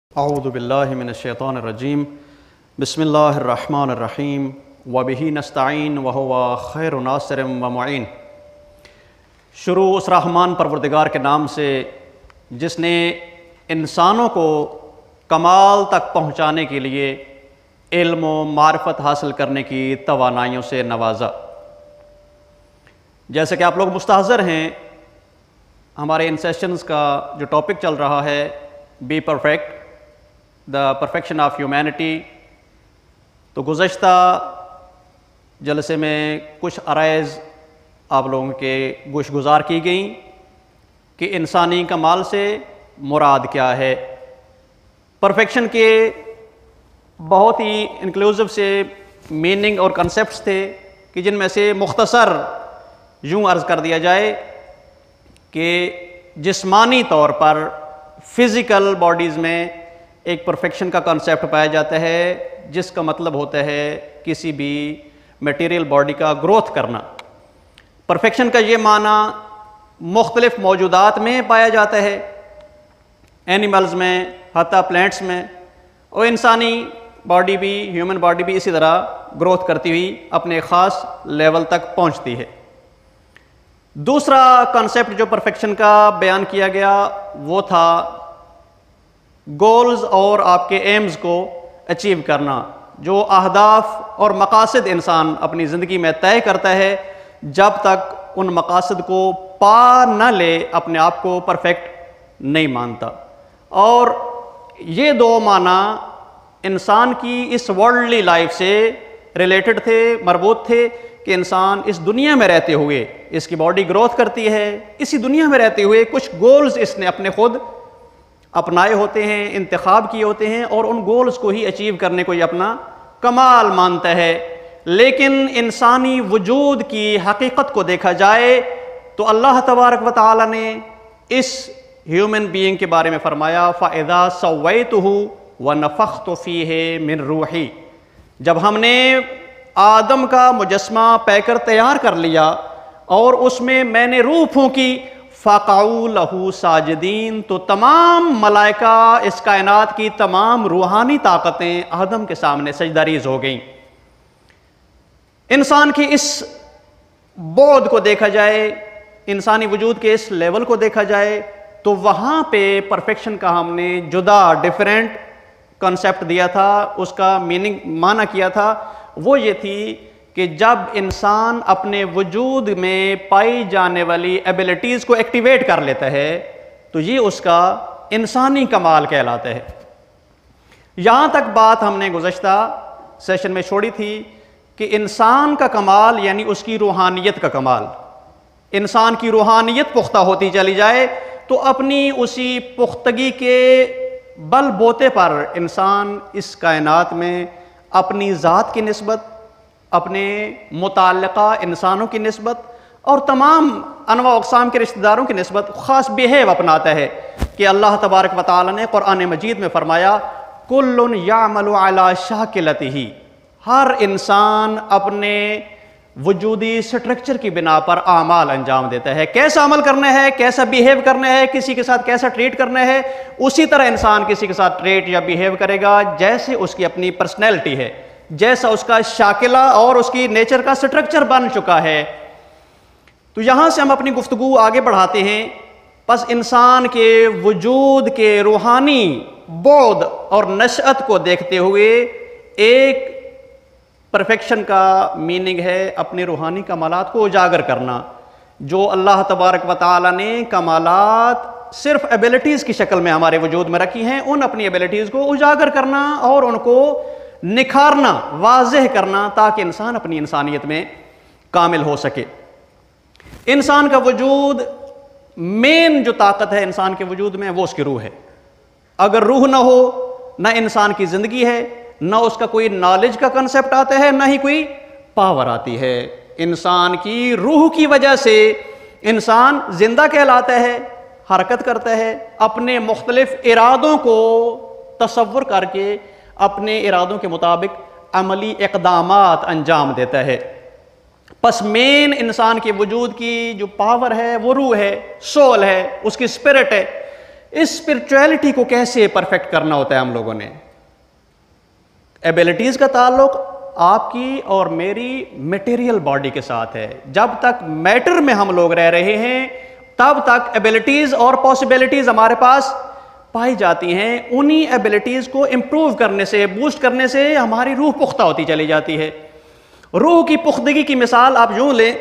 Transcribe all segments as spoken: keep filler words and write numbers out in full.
औज़ु बिल्लाहि मिनश्शैतानिर्रजीम बिस्मिल्लाहिर्रहमानिर्रहीम व बिही नस्तईन व हुवा खैरु नासिरिम व मुईन। शुरू उस रहमान परवरदिगार के नाम से जिसने इंसानों को कमाल तक पहुँचाने के लिए इल्म व मारिफत हासिल करने की तवानाइयों से नवाजा। जैसे कि आप लोग मुस्तहज़र हैं, हमारे इन सेशंस का जो टॉपिक चल रहा है be perfect, the perfection of humanity. तो गुज़श्ता जलसे में कुछ अराइज़ आप लोगों के गोश गुजार की गई कि इंसानी कमाल से मुराद क्या है। परफेक्शन के बहुत ही इंक्लूसिव से मीनिंग और कंसेप्ट्स थे कि जिनमें से मुख्तसर यूँ अर्ज़ कर दिया जाए कि जिस्मानी तौर पर फ़िज़िकल बॉडीज़ में एक परफेक्शन का कॉन्सेप्ट पाया जाता है, जिसका मतलब होता है किसी भी मटेरियल बॉडी का ग्रोथ करना। परफेक्शन का ये माना मुख्तलिफ मौजूदात में पाया जाता है, एनिमल्स में, हत्ता प्लांट्स में, और इंसानी बॉडी भी, ह्यूमन बॉडी भी इसी तरह ग्रोथ करती हुई अपने ख़ास लेवल तक पहुंचती है। दूसरा कॉन्सेप्ट जो परफेक्शन का बयान किया गया वो था गोल्स और आपके एम्स को अचीव करना। जो अहदाफ और मकासद इंसान अपनी ज़िंदगी में तय करता है, जब तक उन मकासद को पा न ले अपने आप को परफेक्ट नहीं मानता। और ये दो माना इंसान की इस वर्ल्डली लाइफ से रिलेटेड थे, मरबूत थे कि इंसान इस दुनिया में रहते हुए, इसकी बॉडी ग्रोथ करती है, इसी दुनिया में रहते हुए कुछ गोल्स इसने अपने खुद अपनाए होते हैं, इंतखाब किए होते हैं, और उन गोल्स को ही अचीव करने को ये अपना कमाल मानता है। लेकिन इंसानी वजूद की हकीकत को देखा जाए तो अल्लाह तबारक व तआला ने इस ह्यूमन बीइंग के बारे में फरमाया, फ़इज़ा सव्वैतुहु व नफ़ख्तु फ़ीहि मिन रूही। जब हमने आदम का मुजस्मा पैकर तैयार कर लिया और उसमें मैंने रूह फूंकी, फ़क़ऊ लहू साजिदीन, तो तमाम मलाइका, इस कायनात की तमाम रूहानी ताकतें आदम के सामने सजदारीज़ हो गईं। इंसान की इस बोध को देखा जाए, इंसानी वजूद के इस लेवल को देखा जाए, तो वहाँ पे परफेक्शन का हमने जुदा डिफरेंट कॉन्सेप्ट दिया था, उसका मीनिंग माना किया था। वो ये थी कि जब इंसान अपने वजूद में पाई जाने वाली एबिलिटीज़ को एक्टिवेट कर लेता है तो ये उसका इंसानी कमाल कहलाता है। यहाँ तक बात हमने गुज़श्ता सेशन में छोड़ी थी कि इंसान का कमाल यानी उसकी रूहानियत का कमाल। इंसान की रूहानियत पुख्ता होती चली जाए तो अपनी उसी पुख्तगी के बल बोते पर इंसान इस कायनात में अपनी ज़ात की निस्बत, अपने मुताल्लिक़ा इंसानों की निस्बत और तमाम अनवा अक़साम के रिश्तेदारों की निस्बत ख़ास बिहेव अपनाता है कि अल्लाह तबारक व तआला ने कुरान मजीद में फरमाया, कुल्लुन यामलु अला शाकिलतिही। हर इंसान अपने वजूदी स्ट्रक्चर की बिना पर आमाल अंजाम देता है। कैसा अमल करना है, कैसा बिहेव करना है, किसी के साथ कैसा ट्रीट करना है, उसी तरह इंसान किसी के साथ ट्रीट या बिहेव करेगा जैसे उसकी अपनी पर्सनैलिटी है, जैसा उसका शाकिला और उसकी नेचर का स्ट्रक्चर बन चुका है। तो यहाँ से हम अपनी गुफ्तगू आगे बढ़ाते हैं। बस इंसान के वजूद के रूहानी बोध और नशअत को देखते हुए एक परफेक्शन का मीनिंग है अपने रूहानी कमालात को उजागर करना। जो अल्लाह तबारक व तआला ने कमालात सिर्फ एबिलिटीज़ की शक्ल में हमारे वजूद में रखी हैं, उन अपनी एबिलिटीज़ को उजागर करना और उनको निखारना, वाज़ेह करना, ताकि इंसान अपनी इंसानियत में कामिल हो सके। इंसान का वजूद, मेन जो ताकत है इंसान के वजूद में वो उसकी रूह है। अगर रूह ना हो, ना इंसान की ज़िंदगी है, ना उसका कोई नॉलेज का कंसेप्ट आता है, ना ही कोई पावर आती है। इंसान की रूह की वजह से इंसान जिंदा कहलाता है, हरकत करता है, अपने मुख्तलिफ इरादों को तसव्वुर करके अपने इरादों के मुताबिक अमली इक़दामात अंजाम देता है। बस मेन इंसान के वजूद की जो पावर है वो रूह है, सोल है, उसकी स्पिरिट है। इस स्पिरिचुअलिटी को कैसे परफेक्ट करना होता है हम लोगों ने। एबिलिटीज का ताल्लुक आपकी और मेरी मटेरियल बॉडी के साथ है। जब तक मैटर में हम लोग रह रहे हैं तब तक एबिलिटीज और पॉसिबिलिटीज हमारे पास पाई जाती हैं। उन्हीं एबिलिटीज को इंप्रूव करने से, बूस्ट करने से हमारी रूह पुख्ता होती चली जाती है। रूह की पुख्तगी की मिसाल आप यूं लें,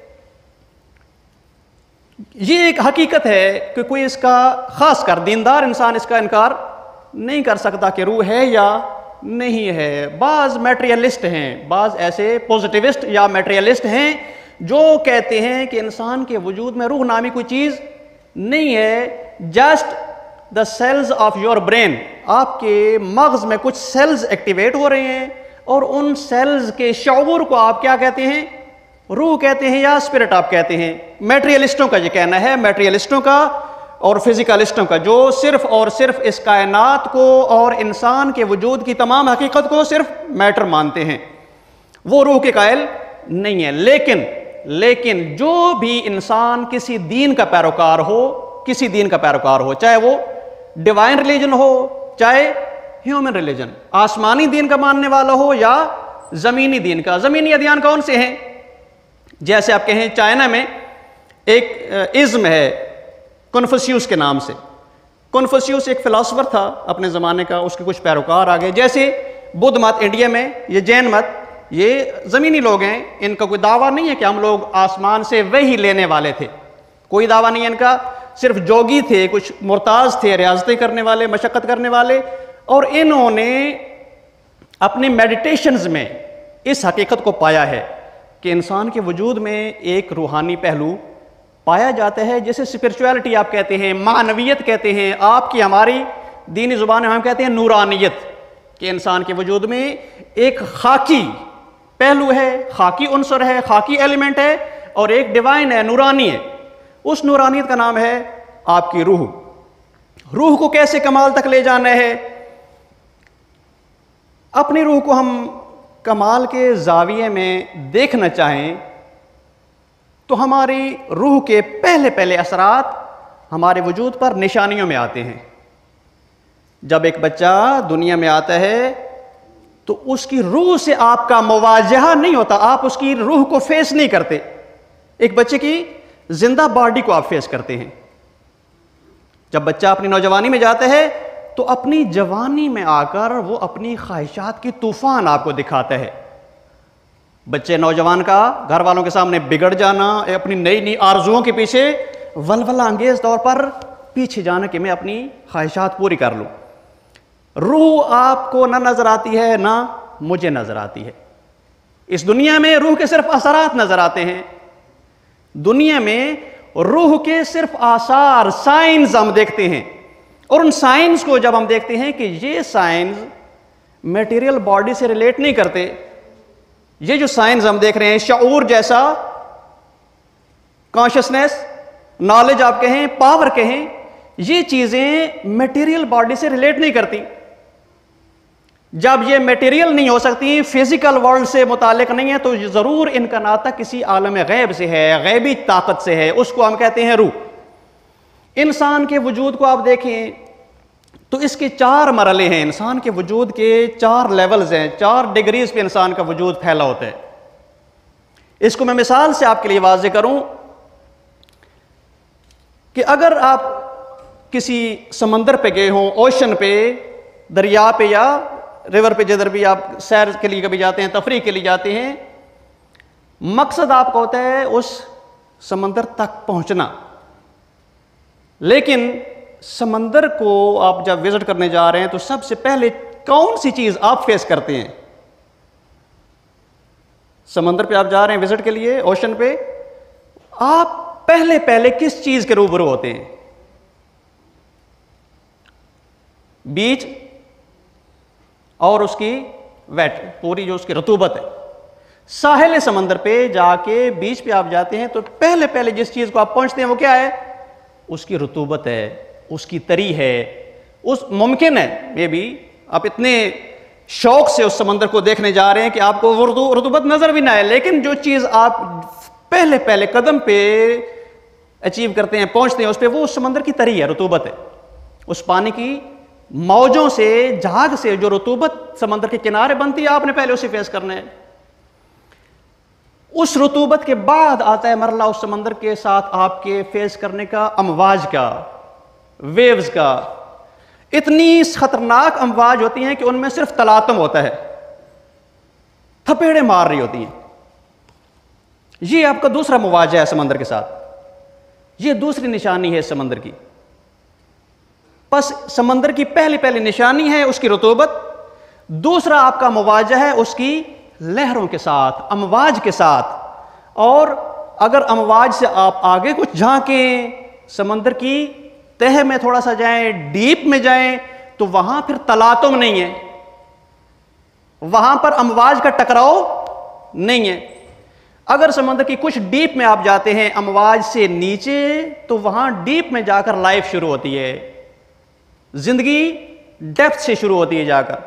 ये एक हकीकत है कि कोई इसका खास कर दीनदार इंसान इसका इनकार नहीं कर सकता कि रूह है या नहीं है। बाज मैटेरियलिस्ट हैं, बाज ऐसे पॉजिटिविस्ट या मैटेरियलिस्ट हैं जो कहते हैं कि इंसान के वजूद में रूह नामी कोई चीज नहीं है। Just the cells of your brain, आपके मगज में कुछ सेल्स एक्टिवेट हो रहे हैं और उन सेल्स के शऊर को आप क्या कहते हैं, रूह कहते हैं या स्पिरिट आप कहते हैं। मैटेरियलिस्टों का ये कहना है, मैटेरियलिस्टों का और फिजिकलिस्टों का, जो सिर्फ और सिर्फ इस कायनात को और इंसान के वजूद की तमाम हकीकत को सिर्फ मैटर मानते हैं, वो रूह के कायल नहीं है। लेकिन लेकिन जो भी इंसान किसी दीन का पैरोकार हो, किसी दीन का पैरोकार हो, चाहे वो डिवाइन रिलीजन हो चाहे ह्यूमन रिलीजन, आसमानी दीन का मानने वाला हो या जमीनी दीन का। जमीनी अध्ययन कौन से हैं? जैसे आप कहें चाइना में एक इज्म है कन्फ्यूशियस के नाम से। कन्फ्यूशियस एक फिलोसोफर था अपने ज़माने का, उसके कुछ पैरोकार आ गए। जैसे बुद्ध मत इंडिया में, ये जैन मत, ये ज़मीनी लोग हैं। इनका कोई दावा नहीं है कि हम लोग आसमान से वही लेने वाले थे, कोई दावा नहीं है इनका। सिर्फ जोगी थे, कुछ मुर्ताज थे, रियाजतें करने वाले, मशक्क़त करने वाले, और इन्होंने अपने मेडिटेशंस में इस हकीकत को पाया है कि इंसान के वजूद में एक रूहानी पहलू पाया जाता है, जैसे स्पिरिचुअलिटी आप कहते हैं, मानवियत कहते हैं, आपकी हमारी दीनी ज़ुबान में हम कहते हैं नूरानियत, कि इंसान के वजूद में एक खाकी पहलू है, खाकी उन्सर है, खाकी एलिमेंट है, और एक डिवाइन है, नूरानी है। उस नूरानियत का नाम है आपकी रूह। रूह को कैसे कमाल तक ले जाना है? अपनी रूह को हम कमाल के जाविये में देखना चाहें तो हमारी रूह के पहले पहले असरात हमारे वजूद पर निशानियों में आते हैं। जब एक बच्चा दुनिया में आता है तो उसकी रूह से आपका मुवाजहा नहीं होता, आप उसकी रूह को फेस नहीं करते। एक बच्चे की जिंदा बॉडी को आप फेस करते हैं। जब बच्चा अपनी नौजवानी में जाता है तो अपनी जवानी में आकर वो अपनी ख्वाहिशात की तूफान आपको दिखाता है। बच्चे नौजवान का घर वालों के सामने बिगड़ जाना, अपनी नई नई आरजुओं के पीछे वलवला अंगेज तौर पर पीछे जाना कि मैं अपनी ख्वाहिशात पूरी कर लूं। रूह आपको ना नजर आती है ना मुझे नजर आती है। इस दुनिया में रूह के सिर्फ असरात नजर आते हैं। दुनिया में रूह के सिर्फ आसार, साइंस हम देखते हैं, और उन साइंस को जब हम देखते हैं कि ये साइंस मटेरियल बॉडी से रिलेट नहीं करते, ये जो साइंस हम देख रहे हैं, शऊर जैसा, कॉन्शियसनेस, नॉलेज आप कहें, पावर कहें, ये चीजें मटेरियल बॉडी से रिलेट नहीं करती। जब ये मटेरियल नहीं हो सकती, फिजिकल वर्ल्ड से मुतालिक नहीं है, तो जरूर इनका नाता किसी आलम गैब से है, गैबी ताकत से है, उसको हम कहते हैं रूह। इंसान के वजूद को आप देखें तो इसके चार मरहले हैं। इंसान के वजूद के चार लेवल्स हैं, चार डिग्रीज पे इंसान का वजूद फैला होता है। इसको मैं मिसाल से आपके लिए वाज़ेह करूं कि अगर आप किसी समंदर पे गए हों, ओशन पे, दरिया पे या रिवर पे, जिधर भी आप सैर के लिए कभी जाते हैं, तफरीह के लिए जाते हैं, मकसद आपका होता है उस समंदर तक पहुंचना। लेकिन समंदर को आप जब विजिट करने जा रहे हैं तो सबसे पहले कौन सी चीज आप फेस करते हैं? समंदर पे आप जा रहे हैं विजिट के लिए, ओशन पे, आप पहले पहले किस चीज के रूबरू होते हैं? बीच और उसकी वेट, पूरी जो उसकी रतूबत है। साहिल समंदर पे जाके बीच पे आप जाते हैं तो पहले पहले जिस चीज को आप पहुंचते हैं वो क्या है? उसकी रतूबत है, उसकी तरी है। उस मुमकिन है मे बी आप इतने शौक से उस समंदर को देखने जा रहे हैं कि आपको वो रतूबत नजर भी ना आए, लेकिन जो चीज आप पहले पहले कदम पे अचीव करते हैं, पहुंचते हैं उस पर, वो उस समंदर की तरी है, रतूबत है। उस पानी की मौजों से, झाग से जो रुतूबत समंदर के किनारे बनती है, आपने पहले उसे फेस करना है। उस रुतूबत के बाद आता है मरला उस समंदर के साथ आपके फेस करने का अमवाज का, वेव्स का। इतनी खतरनाक अमवाज होती हैं कि उनमें सिर्फ तलातम होता है, थपेड़े मार रही होती हैं। ये आपका दूसरा मुवाजा है समंदर के साथ, ये दूसरी निशानी है समंदर की। बस समंदर की पहली पहली निशानी है उसकी रुतूबत, दूसरा आपका मुवाजा है उसकी लहरों के साथ, अमवाज के साथ। और अगर अमवाज से आप आगे कुछ झांकें, समंदर की तह में थोड़ा सा जाएं, डीप में जाएं, तो वहां फिर तलातुम नहीं है, वहां पर अमवाज का टकराव नहीं है। अगर समंदर की कुछ डीप में आप जाते हैं अमवाज से नीचे, तो वहां डीप में जाकर लाइफ शुरू होती है, जिंदगी डेप्थ से शुरू होती है जाकर।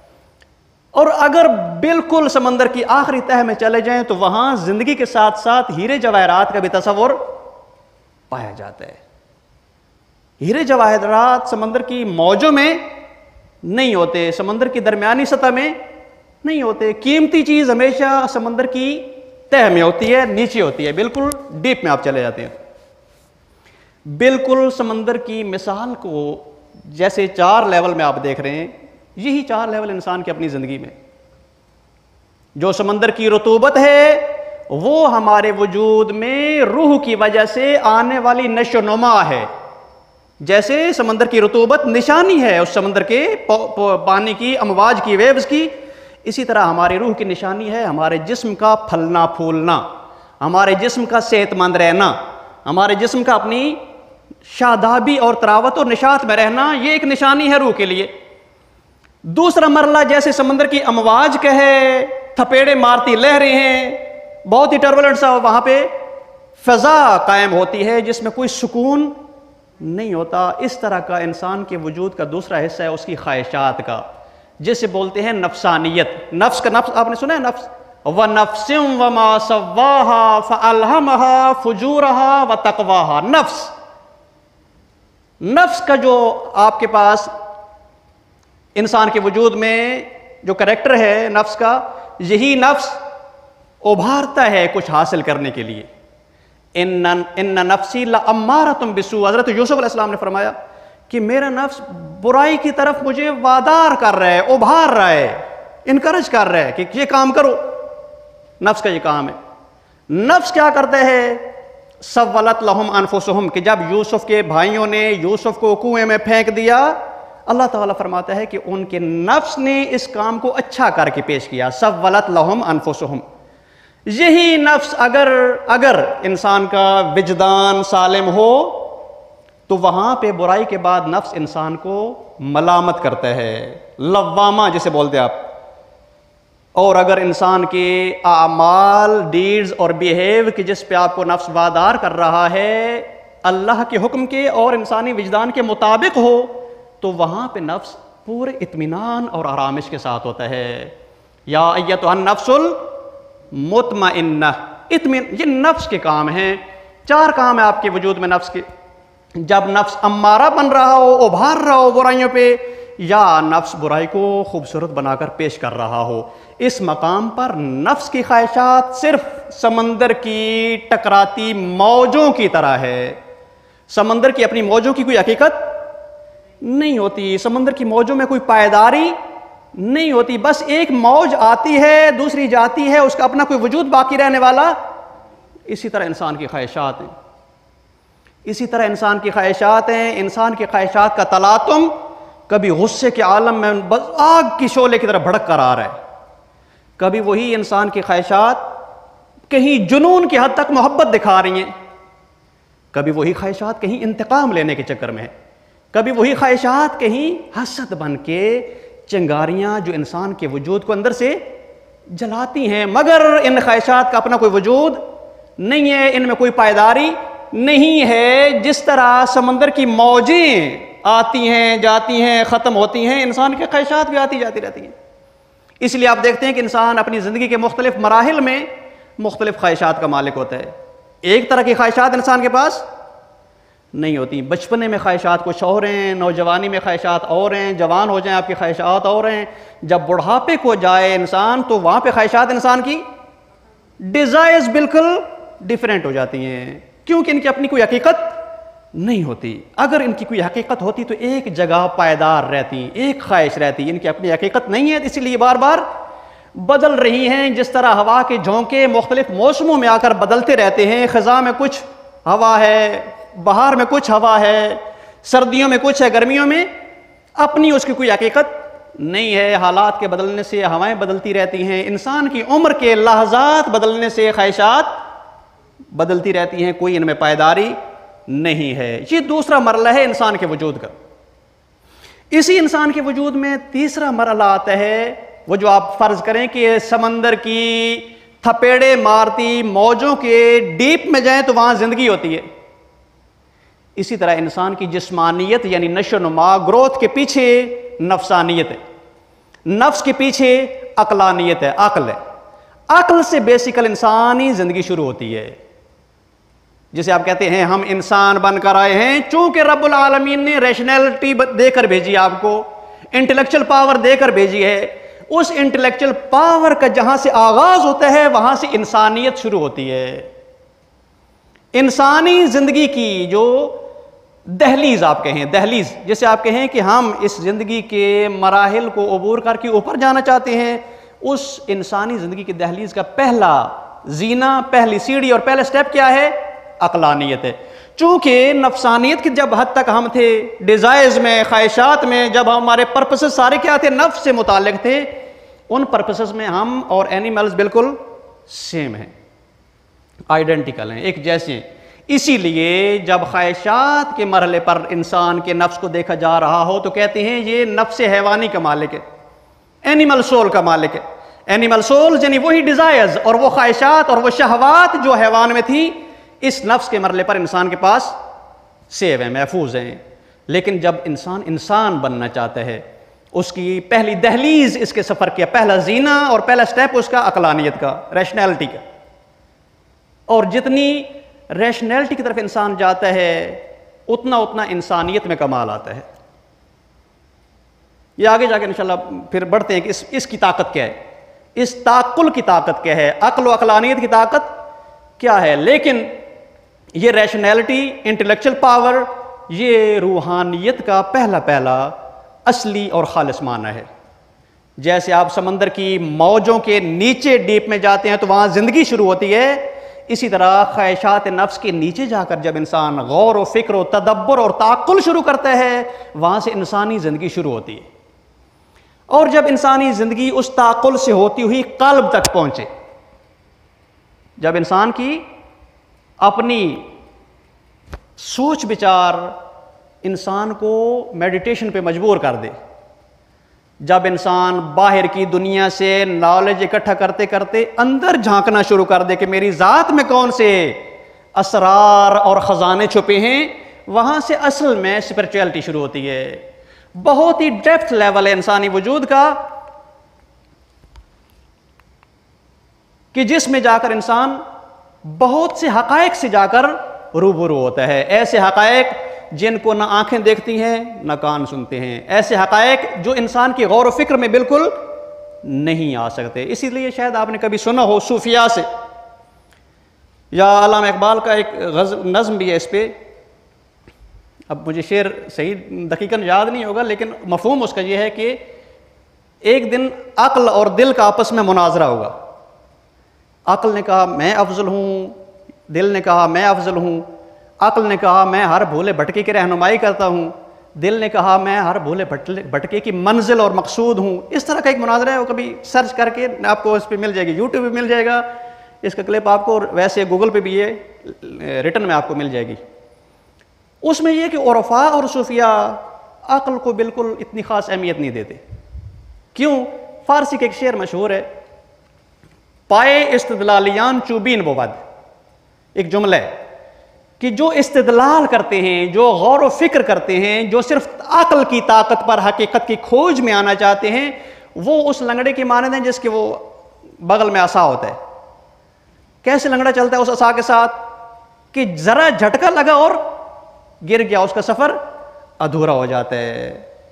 और अगर बिल्कुल समंदर की आखिरी तह में चले जाएं, तो वहां जिंदगी के साथ साथ हीरे जवाहरात का भी तस्वुर पाया जाता है। हीरे जवाहरात समंदर की मौजों में नहीं होते, समंदर की दरमियानी सतह में नहीं होते। कीमती चीज हमेशा समंदर की तह में होती है, नीचे होती है, बिल्कुल डीप में आप चले जाते हैं। बिल्कुल समंदर की मिसाल को जैसे चार लेवल में आप देख रहे हैं, यही चार लेवल इंसान की अपनी जिंदगी में। जो समंदर की रुतूबत है वो हमारे वजूद में रूह की वजह से आने वाली नशोनुमा है। जैसे समंदर की रुतूबत निशानी है उस समंदर के पानी की, अमवाज की, वेव्स की, इसी तरह हमारी रूह की निशानी है हमारे जिस्म का फलना फूलना, हमारे जिस्म का सेहतमंद रहना, हमारे जिस्म का अपनी शादाबी और तरावत और निशात में रहना। ये एक निशानी है रूह के लिए। दूसरा मरला जैसे समंदर की अमवाज का है, थपेड़े मारती लहरें हैं, बहुत ही टर्बुलेंट सा वहां पे फजा कायम होती है जिसमें कोई सुकून नहीं होता। इस तरह का इंसान के वजूद का दूसरा हिस्सा है उसकी ख्वाहिशात का, जिसे बोलते हैं नफ्सानियत। नफ्स का नफ्स आपने सुना है, नफ्स व नफ्सिम व मा सव्वाहा फअल्हमहा फुजूरहा व तक़वाहा। नफ्स नफ्स का जो आपके पास इंसान के वजूद में जो कैरेक्टर है नफ्स का, यही नफ्स उभारता है कुछ हासिल करने के लिए। इन्न इन्न नफ्सी लअम्मारतुम बिस्सू। हज़रत यूसुफ अलैहिस्सलाम ने फरमाया कि मेरा नफ्स बुराई की तरफ मुझे वादार कर रहा है, उभार रहा है, इनकरेज कर रहा है कि ये काम करो। नफ्स का ये काम है। नफ्स क्या करता है? सव्वलत लहुम अनफुसुहुम, कि जब यूसुफ के भाइयों ने यूसुफ को कुएं में फेंक दिया, अल्लाह ताला फरमाता है कि उनके नफ्स ने इस काम को अच्छा करके पेश किया। सव्वलत लहुम अनफुसुहुम। यही नफ्स अगर अगर इंसान का विजदान सालिम हो तो वहां पे बुराई के बाद नफ्स इंसान को मलामत करता है, लव्वामा जिसे बोलते हैं आप। और अगर इंसान के आमाल, डीड्स और बिहेव कि जिस पे आपको नफ्स वादार कर रहा है अल्लाह के हुक्म के और इंसानी विजदान के मुताबिक हो, तो वहां पे नफ्स पूरे इत्मीनान और आरामिश के साथ होता है। या अय्यतुहन नफ्सुल मुतमइन्ना। इत्मीन, ये नफ्स के काम हैं। चार काम है आपके वजूद में नफ्स के। जब नफ्स अम्मारा बन रहा हो, उभार रहा हो बुराइयों पे, या नफ्स बुराई को खूबसूरत बनाकर पेश कर रहा हो, इस मकाम पर नफ्स की ख्वाहिशात सिर्फ समंदर की टकराती मौजों की तरह है। समंदर की अपनी मौजों की कोई हकीकत नहीं होती, समंदर की मौजों में कोई पायदारी नहीं होती। बस एक मौज आती है, दूसरी जाती है, उसका अपना कोई वजूद बाकी रहने वाला। इसी तरह इंसान की ख्वाहिशात हैं, इसी तरह इंसान की ख्वाहिशात हैं। इंसान की ख्वाहिशात का तलातुम कभी गुस्से के आलम में बस आग की शोले की तरह भड़क कर आ रहा है, कभी वही इंसान की ख्वाहिशात कहीं जुनून की हद तक मोहब्बत दिखा रही हैं, कभी वही ख्वाहिशात कहीं इंतकाम लेने के चक्कर में है, कभी वही ख्वाहिशात कहीं हसद बन के चिंगारियां जो इंसान के वजूद को अंदर से जलाती हैं। मगर इन ख्वाहिशात का अपना कोई वजूद नहीं है, इनमें कोई पायदारी नहीं है। जिस तरह समंदर की मौजें आती हैं, जाती हैं, ख़त्म होती हैं, इंसान की ख्वाहिशात भी आती जाती रहती हैं। इसलिए आप देखते हैं कि इंसान अपनी ज़िंदगी के मुख्तलिफ मराहिल में मुख्तलिफ ख्वाहिशात का मालिक होता है। एक तरह की ख्वाहिशात इंसान के पास नहीं होती। बचपने में ख्वाहिशात कुछ और हैं, नौजवानी में ख्वाहिशात और हैं, जवान हो जाएं आपकी ख्वाहिशात और हैं, जब बुढ़ापे को जाए इंसान तो वहाँ पे ख्वाहिशात इंसान की डिज़ायर्स बिल्कुल डिफरेंट हो जाती हैं, क्योंकि इनकी अपनी कोई हकीकत नहीं होती। अगर इनकी कोई हकीकत होती तो एक जगह पायदार रहती, एक ख्वाहिश रहती। इनकी अपनी हकीकत नहीं है, इसीलिए बार बार बदल रही हैं। जिस तरह हवा के झोंके मुख्तलिफ मौसमों में आकर बदलते रहते हैं, ख़ज़ा में कुछ हवा है, बाहर में कुछ हवा है, सर्दियों में कुछ है, गर्मियों में अपनी उसकी कोई हकीकत नहीं है। हालात के बदलने से हवाएं बदलती रहती हैं, इंसान की उम्र के लहज़ात बदलने से ख्वाहिशात बदलती रहती हैं, कोई इनमें पायदारी नहीं है। ये दूसरा मरला है इंसान के वजूद का। इसी इंसान के वजूद में तीसरा मरला आता है, वो जो आप फर्ज करें कि समंदर की थपेड़े मारती मौजों के डीप में जाएं तो वहां जिंदगी होती है। इसी तरह इंसान की जिस्मानियत यानी नशो नुमा ग्रोथ के पीछे नफसानियत है, नफ्स के पीछे अकलानियत है, अक्ल है। अक्ल से बेसिकल इंसानी जिंदगी शुरू होती है। जिसे आप कहते हैं हम इंसान बनकर आए हैं, चूंकि रब्बुल आलमीन ने रैशनैलिटी देकर भेजी, आपको इंटेलेक्चुअल पावर देकर भेजी है। उस इंटेलेक्चुअल पावर का जहां से आगाज होता है वहां से इंसानियत शुरू होती है। इंसानी जिंदगी की जो दहलीज आप कहें, दहलीज जैसे आप कहें कि हम इस जिंदगी के मराहिल को अबूर करके ऊपर जाना चाहते हैं, उस इंसानी जिंदगी की दहलीज का पहला जीना, पहली सीढ़ी और पहला स्टेप क्या है? अकलानियत है। चूंकि नफसानियत की जब हद तक हम थे, डिजायर्स में, ख्वाहिशात में, जब हमारे पर्पसेस सारे क्या थे? नफ्स से मुताल्लिक थे। उन पर्पसेस में हम और एनिमल्स बिल्कुल सेम हैं, आइडेंटिकल हैं, एक जैसे हैं। इसीलिए जब ख्वाहिशात के मरहले पर इंसान के नफ्स को देखा जा रहा हो तो कहते हैं ये नफ्स हैवानी का मालिक है, एनिमल सोल का मालिक है। एनिमल सोल यानी वही डिजायर्स और वो ख्वाहिशात और वो शहवात जो हैवान में थी, इस नफ्स के मरहले पर इंसान के पास सेव है, महफूज हैं। लेकिन जब इंसान इंसान बनना चाहता है, उसकी पहली दहलीज इसके सफर किया, पहला जीना और पहला स्टेप उसका अकलानियत का, रैशनैलिटी का। और जितनी रैशनैलिटी की तरफ इंसान जाता है उतना उतना इंसानियत में कमाल आता है। ये आगे जाके इंशाल्लाह फिर बढ़ते हैं कि इस इसकी ताकत क्या है, इस ताकुल की ताकत क्या है, अक्ल व अकलानियत की ताकत क्या है। लेकिन ये रैशनैलिटी, इंटेलेक्चुअल पावर, ये रूहानियत का पहला पहला असली और खालिस माना है। जैसे आप समंदर की मौजों के नीचे डीप में जाते हैं तो वहां जिंदगी शुरू होती है, इसी तरह ख्वाहिशात नफ्स के नीचे जाकर जब इंसान गौर व फिक्र व तदब्बर और ताकुल शुरू करता है, वहां से इंसानी जिंदगी शुरू होती है। और जब इंसानी जिंदगी उस ताकुल से होती हुई कल्ब तक पहुंचे, जब इंसान की अपनी सोच विचार इंसान को मेडिटेशन पे मजबूर कर दे, जब इंसान बाहर की दुनिया से नॉलेज इकट्ठा करते करते अंदर झांकना शुरू कर दे कि मेरी ज़ात में कौन से असरार और ख़जाने छुपे हैं, वहाँ से असल में स्पिरिचुअलिटी शुरू होती है। बहुत ही डेप्थ लेवल है इंसानी वजूद का कि जिसमें जाकर इंसान बहुत से हकायक से जाकर रूबरू होता है। ऐसे हकायक जिनको ना आंखें देखती हैं ना कान सुनते हैं, ऐसे हकायक जो इंसान की गौर व फिक्र में बिल्कुल नहीं आ सकते। इसीलिए शायद आपने कभी सुना हो सूफिया से, या अल्लामा इकबाल का एक नज़्म भी है इस पे, अब मुझे शेर सही दकीकन याद नहीं होगा, लेकिन मफहूम उसका यह है कि एक दिन अक्ल और दिल का आपस में मुनाजरा होगा। अक्ल ने कहा मैं अफजल हूँ, दिल ने कहा मैं अफजल हूँ। अक्ल ने कहा मैं हर भूले भटके की रहनुमाई करता हूँ, दिल ने कहा मैं हर भूले भटके की मंजिल और मकसूद हूँ। इस तरह का एक मुनाजरा है, वो कभी सर्च करके आपको इस पर मिल जाएगी, यूट्यूब पे मिल जाएगा इसका क्लिप आपको, वैसे गूगल पे भी ये रिटन में आपको मिल जाएगी। उसमें यह कि उरफा और सूफिया अक्ल को बिल्कुल इतनी ख़ास अहमियत नहीं देते। क्यों? फारसी का एक शेर मशहूर है, पाए इस्तदलालियान चूबीन बोबद, एक जुमला है कि जो इस्तदलाल करते हैं, जो गौर व फिक्र करते हैं, जो सिर्फ अक्ल की ताकत पर हकीकत की खोज में आना चाहते हैं, वो उस लंगड़े की मानद हैं जिसके वो बगल में आसा होता है। कैसे लंगड़ा चलता है उस आसा के साथ कि जरा झटका लगा और गिर गया, उसका सफ़र अधूरा हो जाता है।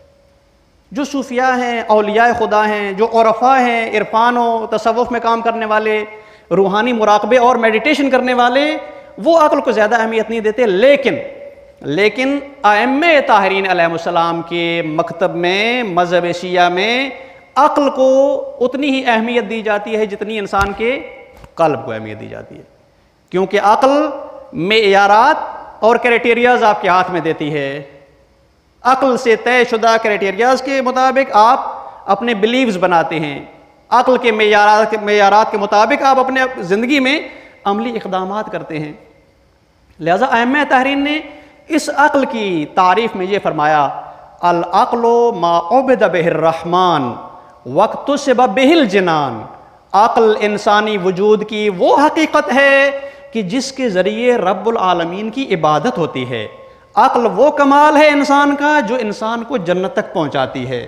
जो सूफिया हैं, औलिया खुदा हैं, जो औरफा हैं, इरफान व तसव्वुफ में काम करने वाले, रूहानी मुराकबे और मेडिटेशन करने वाले, वो अक्ल को ज़्यादा अहमियत नहीं देते। लेकिन लेकिन आइम्मे ताहरीन अलैहिस्सलाम के मकतब में, मज़हब शिया में अक्ल को उतनी ही अहमियत दी जाती है जितनी इंसान के कल्ब को अहमियत दी जाती है, क्योंकि अक्ल मेयारात और क्राइटेरियाज आपके हाथ में देती है। अक्ल से तयशुदा क्राइटेरियाज के मुताबिक आप अपने बिलीव्स बनाते हैं, अक्ल के मेयारात के मेयारात के मुताबिक आप अपने ज़िंदगी में अमली इक़दामात करते हैं। लिहाजा आइम्मा ताहरीन ने इस अक्ल की तारीफ़ में ये फरमाया, अल अक्लो मा उबिद बिहिर रहमान वक्तु से बिहिल जिनान। अक्ल इंसानी वजूद की वो हकीकत है कि जिसके ज़रिए रब्बुल आलमीन की इबादत होती है। अक्ल वो कमाल है इंसान का जो इंसान को जन्नत तक पहुंचाती है,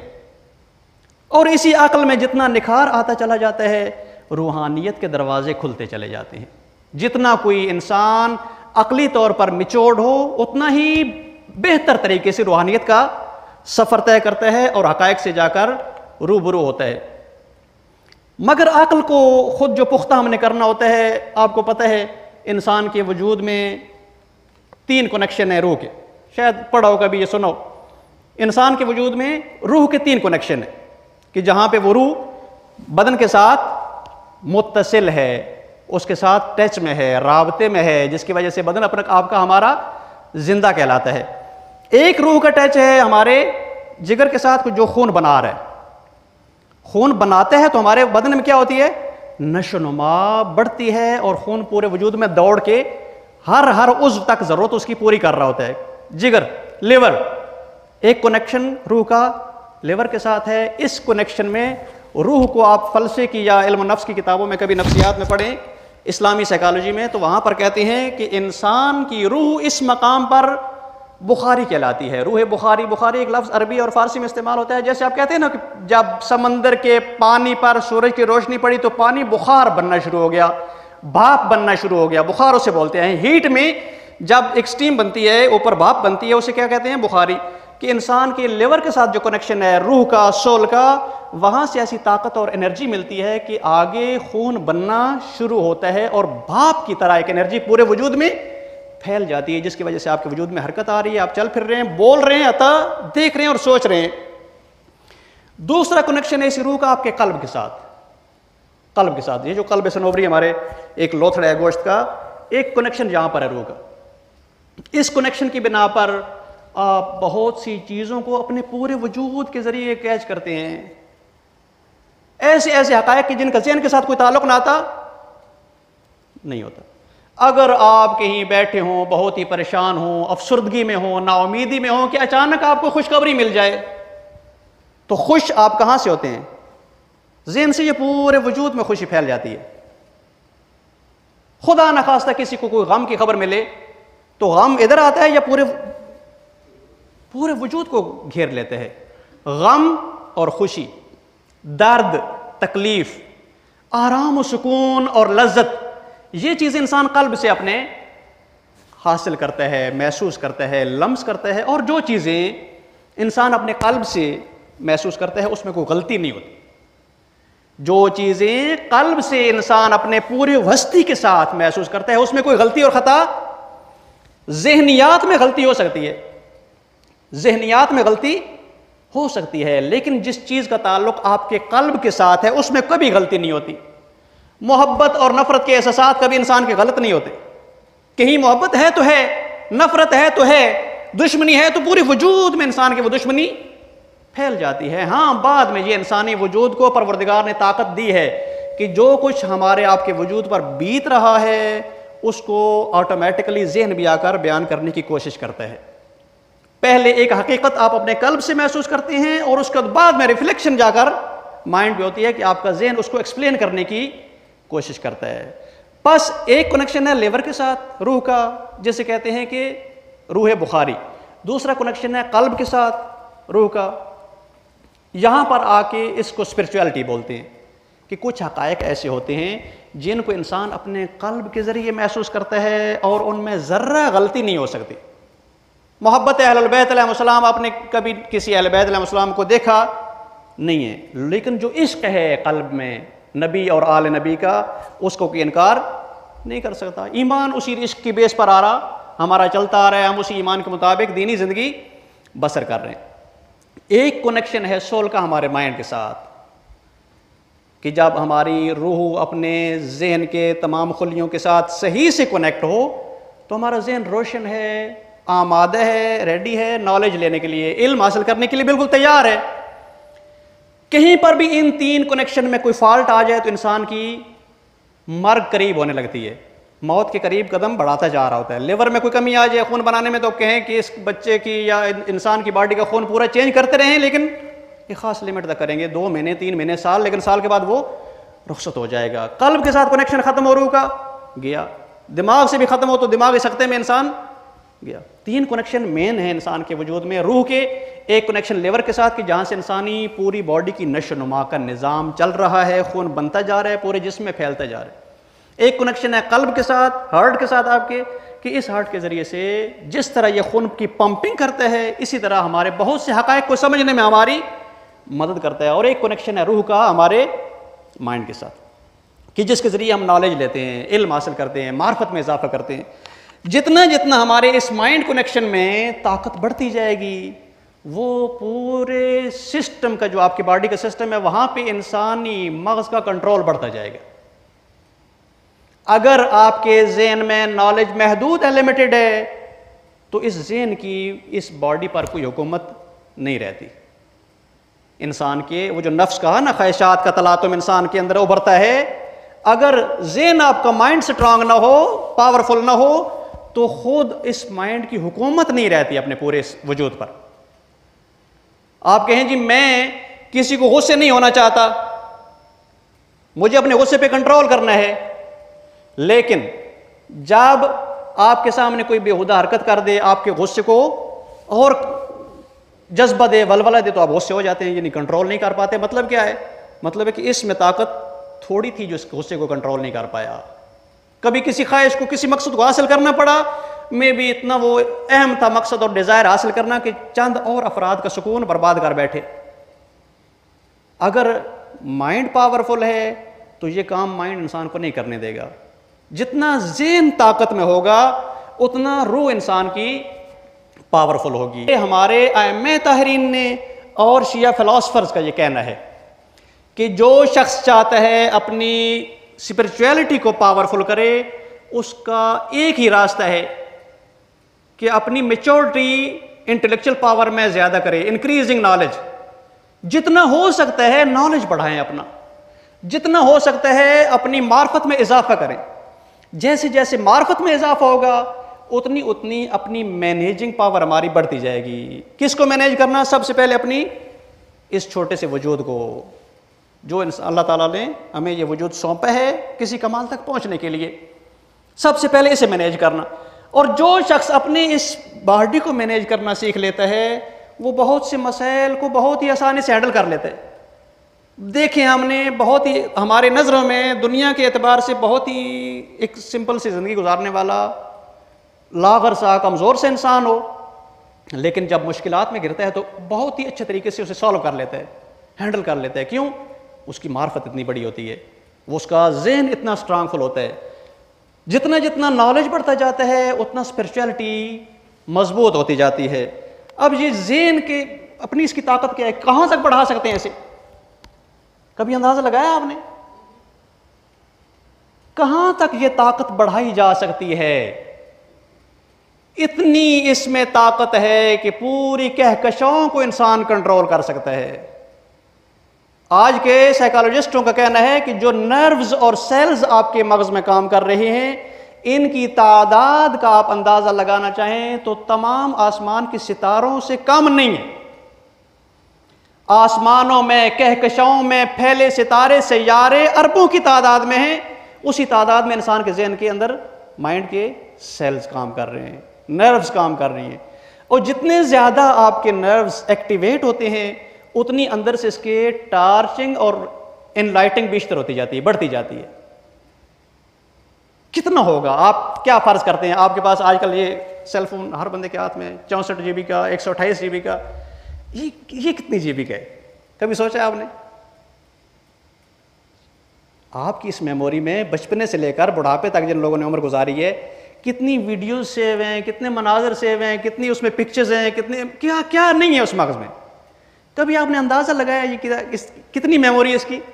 और इसी अक्ल में जितना निखार आता चला जाता है, रूहानियत के दरवाजे खुलते चले जाते हैं। जितना कोई इंसान अक्ली तौर पर मिचोर्ड हो, उतना ही बेहतर तरीके से रूहानियत का सफ़र तय करता है और हक़ाइक़ से जाकर रूबरू होता है। मगर अक्ल को खुद जो पुख्ता हमने करना होता है, आपको पता है इंसान के वजूद में तीन कनेक्शन है रूह के, शायद पढ़ा हो कभी, ये सुनो। इंसान के वजूद में रूह के तीन कनेक्शन है कि जहाँ पे वो रूह बदन के साथ मुत्तसिल है, उसके साथ टच में है, राबते में है, जिसकी वजह से बदन अपना आपका हमारा जिंदा कहलाता है। एक रूह का टच है हमारे जिगर के साथ, जो खून बना रहा है। खून बनाते हैं तो हमारे बदन में क्या होती है, नशोनुमा बढ़ती है, और खून पूरे वजूद में दौड़ के हर हर उज़्व तक ज़रूरत उसकी पूरी कर रहा होता है। जिगर, लिवर, एक कनेक्शन रूह का लिवर के साथ है। इस कनेक्शन में रूह को आप फलसे की या इल्म नफ्स की किताबों में कभी नफ्सियात में पढ़ें, इस्लामी साइकोलॉजी में, तो वहाँ पर कहते हैं कि इंसान की रूह इस मकाम पर बुखारी कहलाती है। रूह बुखारी, बुखारी एक लफ्ज़ अरबी और फ़ारसी में इस्तेमाल होता है। जैसे आप कहते हैं ना कि जब समंदर के पानी पर सूरज की रोशनी पड़ी तो पानी बुखार बनना शुरू हो गया, भाप बनना शुरू हो गया, बुखार उसे बोलते हैं। हीट में जब एक स्टीम बनती है, ऊपर भाप बनती है, उसे क्या कहते हैं, बुखारी। कि इंसान के लिवर के साथ जो कनेक्शन है रूह का, सोल का, वहाँ से ऐसी ताकत और एनर्जी मिलती है कि आगे खून बनना शुरू होता है और भाप की तरह एक एनर्जी पूरे वजूद में फैल जाती है, जिसकी वजह से आपके वजूद में हरकत आ रही है, आप चल फिर रहे हैं, बोल रहे हैं, अतः देख रहे हैं और सोच रहे हैं। दूसरा कनेक्शन है इस रूह का आपके कल्ब के साथ, कल्ब के साथ। ये जो कल्ब सनोबरी हमारे एक लोथड़ा है गोश्त का, एक कनेक्शन यहां पर है रूह का। इस कनेक्शन की बिना पर आप बहुत सी चीज़ों को अपने पूरे वजूद के जरिए कैच करते हैं, ऐसे ऐसे हक़ाइक़ कि जिनका ज़हन के साथ कोई ताल्लुक़ नाता नहीं होता। अगर आप कहीं बैठे हों, बहुत ही परेशान हों, अफसुर्दगी में हों, नाउमीदी में हों, कि अचानक आपको खुशखबरी मिल जाए, तो खुश आप कहाँ से होते हैं, ज़हन से। ये पूरे वजूद में खुशी फैल जाती है। खुदा न खास्ता किसी को कोई गम की खबर मिले तो गम इधर आता है या पूरे पूरे वजूद को घेर लेते हैं। गम और खुशी, दर्द, तकलीफ, आराम और सुकून और लज्जत, ये चीज़ें इंसान कल्ब से अपने हासिल करता है, महसूस करता है, लम्स करता है। और जो चीज़ें इंसान अपने कल्ब से महसूस करता है उसमें कोई गलती नहीं होती। जो चीज़ें कल्ब से इंसान अपने पूरे वस्ती के साथ महसूस करता है उसमें कोई गलती और ख़ता, ज़हनियात में गलती हो सकती है, ज़हनियात में गलती हो सकती है, लेकिन जिस चीज़ का ताल्लुक़ आपके कल्ब के साथ है उसमें कभी गलती नहीं होती। मोहब्बत और नफ़रत के एहसास कभी इंसान के गलत नहीं होते। कहीं मोहब्बत है तो है, नफ़रत है तो है, दुश्मनी है तो पूरे वजूद में इंसान की वो दुश्मनी फैल जाती है। हाँ, बाद में ये इंसानी वजूद को परवरदिगार ने ताकत दी है कि जो कुछ हमारे आपके वजूद पर बीत रहा है उसको ऑटोमेटिकली ज़हन भी आकर बयान करने की कोशिश करता है। पहले एक हकीकत आप अपने कल्ब से महसूस करते हैं और उसके बाद में रिफ्लेक्शन जाकर माइंड पे होती है कि आपका ज़हन उसको एक्सप्लेन करने की कोशिश करता है। बस एक कनेक्शन है लिवर के साथ रूह का, जैसे कहते हैं कि रूह बुखारी। दूसरा कनेक्शन है कल्ब के साथ रूह का। यहाँ पर आके इसको स्पिरिचुअलिटी बोलते हैं कि कुछ हक़ाइक़ ऐसे होते हैं जिनको इंसान अपने कल्ब के ज़रिए महसूस करता है और उनमें ज़र्रा गलती नहीं हो सकती। मोहब्बत अहलुल बैत अलैहिस्सलाम, आपने कभी किसी अहल बैत अलैहिस्सलाम को देखा नहीं है, लेकिन जो इश्क है कल्ब में नबी और आल नबी का, उसको कोई इनकार नहीं कर सकता। ईमान उसी इश्क की बेस पर आ रहा, हमारा चलता आ रहा है, हम उसी ईमान के मुताबिक दीनी ज़िंदगी बसर कर रहे हैं। एक कनेक्शन है सोल का हमारे माइंड के साथ, कि जब हमारी रूह अपने जहन के तमाम खुलियों के साथ सही से कनेक्ट हो तो हमारा जहन रोशन है, आमादा है, रेडी है नॉलेज लेने के लिए, इल्म हासिल करने के लिए बिल्कुल तैयार है। कहीं पर भी इन तीन कनेक्शन में कोई फॉल्ट आ जाए तो इंसान की मर्ग करीब होने लगती है, मौत के करीब कदम बढ़ाता जा रहा होता है। लिवर में कोई कमी आ जाए खून बनाने में तो कहें कि इस बच्चे की या इंसान की बॉडी का खून पूरा चेंज करते रहें, लेकिन एक खास लिमिट तक करेंगे, दो महीने तीन महीने साल, लेकिन साल के बाद वो रुखसत हो जाएगा। कल्ब के साथ कनेक्शन खत्म हो रूह का गया, दिमाग से भी खत्म हो तो दिमाग के सख्ते में इंसान गया। तीन कनेक्शन मेन है इंसान के वजूद में रूह के। एक कनेक्शन लिवर के साथ कि जहाँ से इंसानी पूरी बॉडी की नशो नुमा का निज़ाम चल रहा है, खून बनता जा रहा है, पूरे जिस्म में फैलता जा रहा है। एक कनेक्शन है कल्ब के साथ, हार्ट के साथ आपके, कि इस हार्ट के ज़रिए से जिस तरह ये खून की पंपिंग करता है, इसी तरह हमारे बहुत से हक़ाइक़ को समझने में हमारी मदद करता है। और एक कनेक्शन है रूह का हमारे माइंड के साथ, कि जिसके ज़रिए हम नॉलेज लेते हैं, इल्म हासिल करते हैं, मार्फत में इजाफा करते हैं। जितना जितना हमारे इस माइंड कनेक्शन में ताकत बढ़ती जाएगी, वो पूरे सिस्टम का, जो आपकी बॉडी का सिस्टम है, वहाँ पे इंसानी मगज़ का कंट्रोल बढ़ता जाएगा। अगर आपके ज़हन में नॉलेज महदूद है, लिमिटेड है, तो इस ज़हन की इस बॉडी पर कोई हुकूमत नहीं रहती। इंसान के वो जो नफ्स कहा ना, ख्वाहिशात का तलातुम इंसान के अंदर उभरता है, अगर ज़हन आपका माइंड स्ट्रांग ना हो, पावरफुल ना हो, तो खुद इस माइंड की हुकूमत नहीं रहती अपने पूरे वजूद पर। आप कहें जी मैं किसी को गुस्से नहीं होना चाहता, मुझे अपने गुस्से पे कंट्रोल करना है, लेकिन जब आपके सामने कोई बेहुदा हरकत कर दे, आपके गुस्से को और जज्बा दे, वलवला दे, तो आप गुस्से हो जाते हैं, यानी कंट्रोल नहीं कर पाते। मतलब क्या है? मतलब है कि इसमें ताकत थोड़ी थी जो इस गुस्से को कंट्रोल नहीं कर पाया। कभी किसी ख्वाहिश को, किसी मकसद को हासिल करना पड़ा, में भी इतना वो अहम था मकसद और डिज़ायर हासिल करना कि चंद और अफराद का सुकून बर्बाद कर बैठे। अगर माइंड पावरफुल है तो ये काम माइंड इंसान को नहीं करने देगा। जितना ज़हन ताकत में होगा उतना रूह इंसान की पावरफुल होगी। हमारे आइम्मा ताहरीन ने और शिया फिलोसफर्स का ये कहना है कि जो शख्स चाहता है अपनी स्पिरिचुअलिटी को पावरफुल करे, उसका एक ही रास्ता है कि अपनी मेच्योरिटी इंटेलेक्चुअल पावर में ज़्यादा करे, इंक्रीजिंग नॉलेज। जितना हो सकता है नॉलेज बढ़ाएं अपना, जितना हो सकता है अपनी मार्फत में इजाफा करें। जैसे जैसे मार्फत में इजाफा होगा उतनी उतनी अपनी मैनेजिंग पावर हमारी बढ़ती जाएगी। किसको मैनेज करना? सबसे पहले अपनी इस छोटे से वजूद को, जो अल्लाह ताला ने हमें ये वजूद सौंपा है किसी कमाल तक पहुंचने के लिए। सबसे पहले इसे मैनेज करना। और जो शख्स अपने इस बॉडी को मैनेज करना सीख लेता है, वो बहुत से मसाइल को बहुत ही आसानी से हैंडल कर लेता है। देखें, हमने बहुत ही, हमारे नज़रों में दुनिया के एतबार से बहुत ही एक सिंपल सी ज़िंदगी गुजारने वाला, लागर सा, कमज़ोर से इंसान हो, लेकिन जब मुश्किलात में गिरता है तो बहुत ही अच्छे तरीके से उसे सॉल्व कर लेता है, हैंडल कर लेता है। क्यों? उसकी मार्फत इतनी बड़ी होती है, वो उसका ज़हन इतना स्ट्रांगफुल होता है। जितना जितना नॉलेज बढ़ता जाता है उतना स्पिरिचुअलिटी मजबूत होती जाती है। अब ये ज़हन के अपनी इसकी ताकत क्या है, कहाँ तक बढ़ा सकते हैं इसे? कभी अंदाज़ा लगाया आपने? कहाँ तक ये ताकत बढ़ाई जा सकती है? इतनी इसमें ताकत है कि पूरी कहकशाओं को इंसान कंट्रोल कर सकता है। आज के साइकोलॉजिस्टों का कहना है कि जो नर्व्स और सेल्स आपके मगज में काम कर रहे हैं, इनकी तादाद का आप अंदाजा लगाना चाहें तो तमाम आसमान के सितारों से कम नहीं है। आसमानों में, कहकशाओं में फैले सितारे, सैयारे अरबों की तादाद में हैं। उसी तादाद में इंसान के ज़हन के अंदर माइंड के सेल्स काम कर रहे हैं, नर्व्स काम कर रही हैं। और जितने ज़्यादा आपके नर्व्स एक्टिवेट होते हैं उतनी अंदर से इसके टार्चिंग और एनलाइटिंग बेशतर होती जाती है, बढ़ती जाती है। कितना होगा? आप क्या फर्ज करते हैं? आपके पास आजकल ये सेलफोन हर बंदे के हाथ में, चौंसठ जी बी का, एक सौ अट्ठाईस जी बी का, ये ये कितनी जी बी का है? कभी सोचा आपने? आपकी इस मेमोरी में बचपने से लेकर बुढ़ापे तक जिन लोगों ने उम्र गुजारी है, कितनी वीडियोस सेव हैं, कितने मनाजर सेव हैं, कितनी उसमें पिक्चर्स हैं, कितने क्या क्या नहीं है उस मगज में। कभी आपने अंदाजा लगाया ये कि, इस, कितनी मेमोरी है इसकी?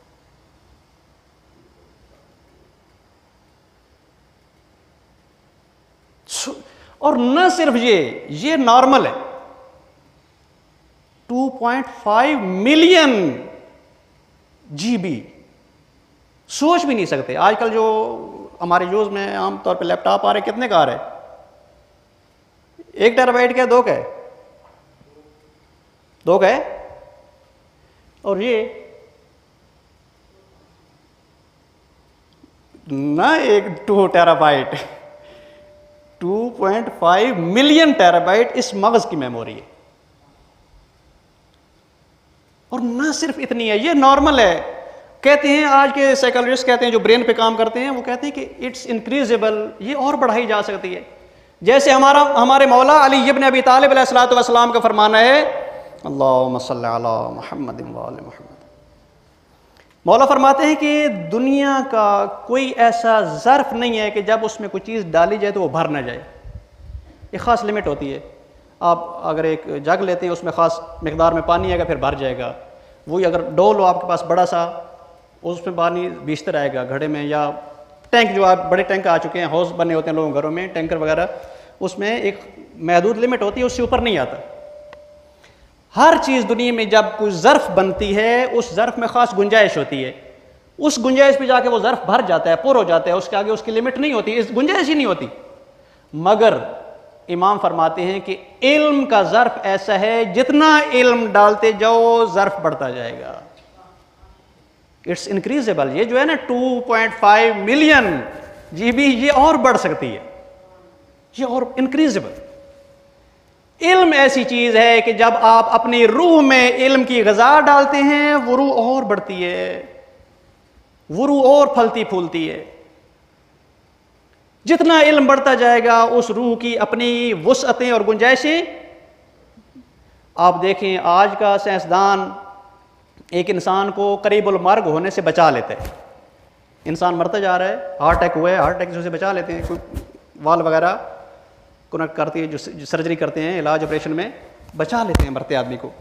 और न सिर्फ ये ये नॉर्मल है, two point five million GB, सोच भी नहीं सकते। आजकल जो हमारे यूज में आमतौर पे लैपटॉप आ रहे, कितने का आ रहे? एक टेराबाइट का है, दो का है? दो का है। और ये ना एक two terabyte, two point five million terabyte इस मगज की मेमोरी है। और ना सिर्फ इतनी है, ये नॉर्मल है। कहते हैं आज के साइकोलॉजिस्ट कहते हैं जो ब्रेन पे काम करते हैं, वो कहते हैं कि इट्स इंक्रीजेबल, ये और बढ़ाई जा सकती है। जैसे हमारा हमारे मौला अली इब्न अबी तालिब अलैहिस्सलातु वस्सलाम का फरमाना है, अल्लाहुम्मा सल्लि अला मुहम्मद व आले मुहम्मद। मौला फरमाते हैं कि दुनिया का कोई ऐसा ज़र्फ नहीं है कि जब उसमें कोई चीज़ डाली जाए तो वो भर ना जाए। एक ख़ास लिमिट होती है। आप अगर एक जग लेते हैं, उसमें ख़ास मिकदार में पानी आएगा, फिर भर जाएगा। वही अगर डोल हो आपके पास बड़ा सा, उसमें पानी बीसते रहेगा घड़े में, या टैंक जो आप बड़े टैंक आ चुके हैं, हाउस बने होते हैं लोगों के घरों में, टैंकर वगैरह, उसमें एक महदूद लिमिट होती है, उससे ऊपर नहीं आता। हर चीज़ दुनिया में जब कोई ज़र्फ़ बनती है, उस ज़र्फ़ में ख़ास गुंजाइश होती है। उस गुंजाइश पे जाके वो ज़र्फ़ भर जाता है, पुर हो जाता है, उसके आगे उसकी लिमिट नहीं होती, इस गुंजाइश ही नहीं होती। मगर इमाम फरमाते हैं कि इल्म का ज़र्फ़ ऐसा है, जितना इल्म डालते जाओ ज़र्फ़ बढ़ता जाएगा। It's increasable. ये जो है ना two point five million GB, ये और बढ़ सकती है, ये और इंक्रीजेबल। इल्म ऐसी चीज है कि जब आप अपनी रूह में इल्म की ग़िज़ा डालते हैं, वो रूह और बढ़ती है, वो रूह और फलती फूलती है। जितना इल्म बढ़ता जाएगा, उस रूह की अपनी वुसअतें और गुंजाइशें। आप देखें आज का साइंसदान एक इंसान को करीबुल मर्ग होने से बचा लेते हैं। इंसान मरता जा रहा है, हार्ट अटैक हुआ है, हार्ट अटैक से बचा लेते हैं, कोई वाल वगैरह कनेक्ट करती है, जो सर्जरी करते हैं, इलाज ऑपरेशन में बचा लेते हैं मरते आदमी को।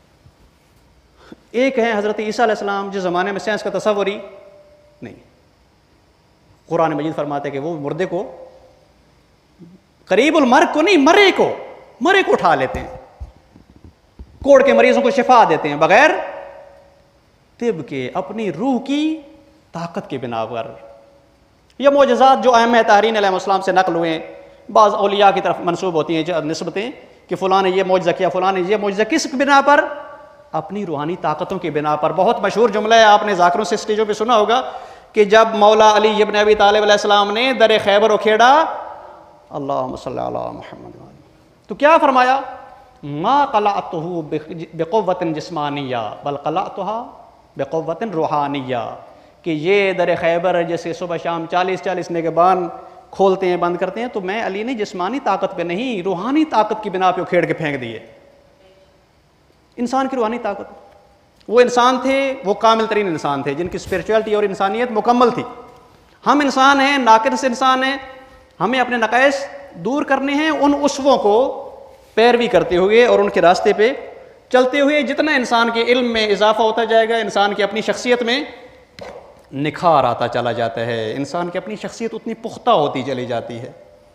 एक है हज़रत ईसा अलैहिस्सलाम, जिस ज़माने में साइंस का तसव्वुर ही नहीं। कुरान मजीद फरमाते हैं कि वो मुर्दे को, करीबुल मर्ग को नहीं, मरे को मरे को उठा लेते हैं, कोढ़ के मरीजों को शिफा देते हैं बगैर तिब के, अपनी रूह की ताकत के बिना पर। यह मोजज़ात जो अहम तारीन अलैहिस्सलाम से नकल हुए, बाज़ औलिया की तरफ मंसूब होती हैं निस्बतें कि फ़लाँ ने ये मौजज़ा किया, फ़लाँ ने ये मौजज़ा, किस बिना पर? अपनी रूहानी ताकतों की बिना पर। बहुत मशहूर जुमला है, आपने ज़ाकिरों से स्टेजों पे सुना होगा कि जब मौला अली इब्न अबी तालिब अलैहिस्सलाम ने दर खैबर उखेड़ा, अल्लाहुम्मा सल्लि अला मुहम्मद, तो क्या फरमाया? मा क़लअतुहु बिक़ुव्वतिन जिस्मानिया बल क़लअतुहा बिक़ुव्वतिन रूहानिया, कि ये दर खैबर जैसे सुबह शाम चालीस चालीस निगहबान खोलते हैं, बंद करते हैं, तो मैं अली ने जिस्मानी ताकत पे नहीं, रूहानी ताकत की बिना पे उखेड़ के फेंक दिए। इंसान की रूहानी ताकत, वो इंसान थे, वो कामिल तरीन इंसान थे, जिनकी स्पिरिचुअलिटी और इंसानियत मुकम्मल थी। हम इंसान हैं, नाकिस इंसान हैं, हमें अपने नकाइस दूर करने हैं, उन उसवों को पैरवी करते हुए और उनके रास्ते पे चलते हुए। जितना इंसान के इल्म में इजाफा होता जाएगा, इंसान की अपनी शख्सियत में निखार आता चला जाता है, इंसान की अपनी शख्सियत उतनी पुख्ता होती चली जाती है।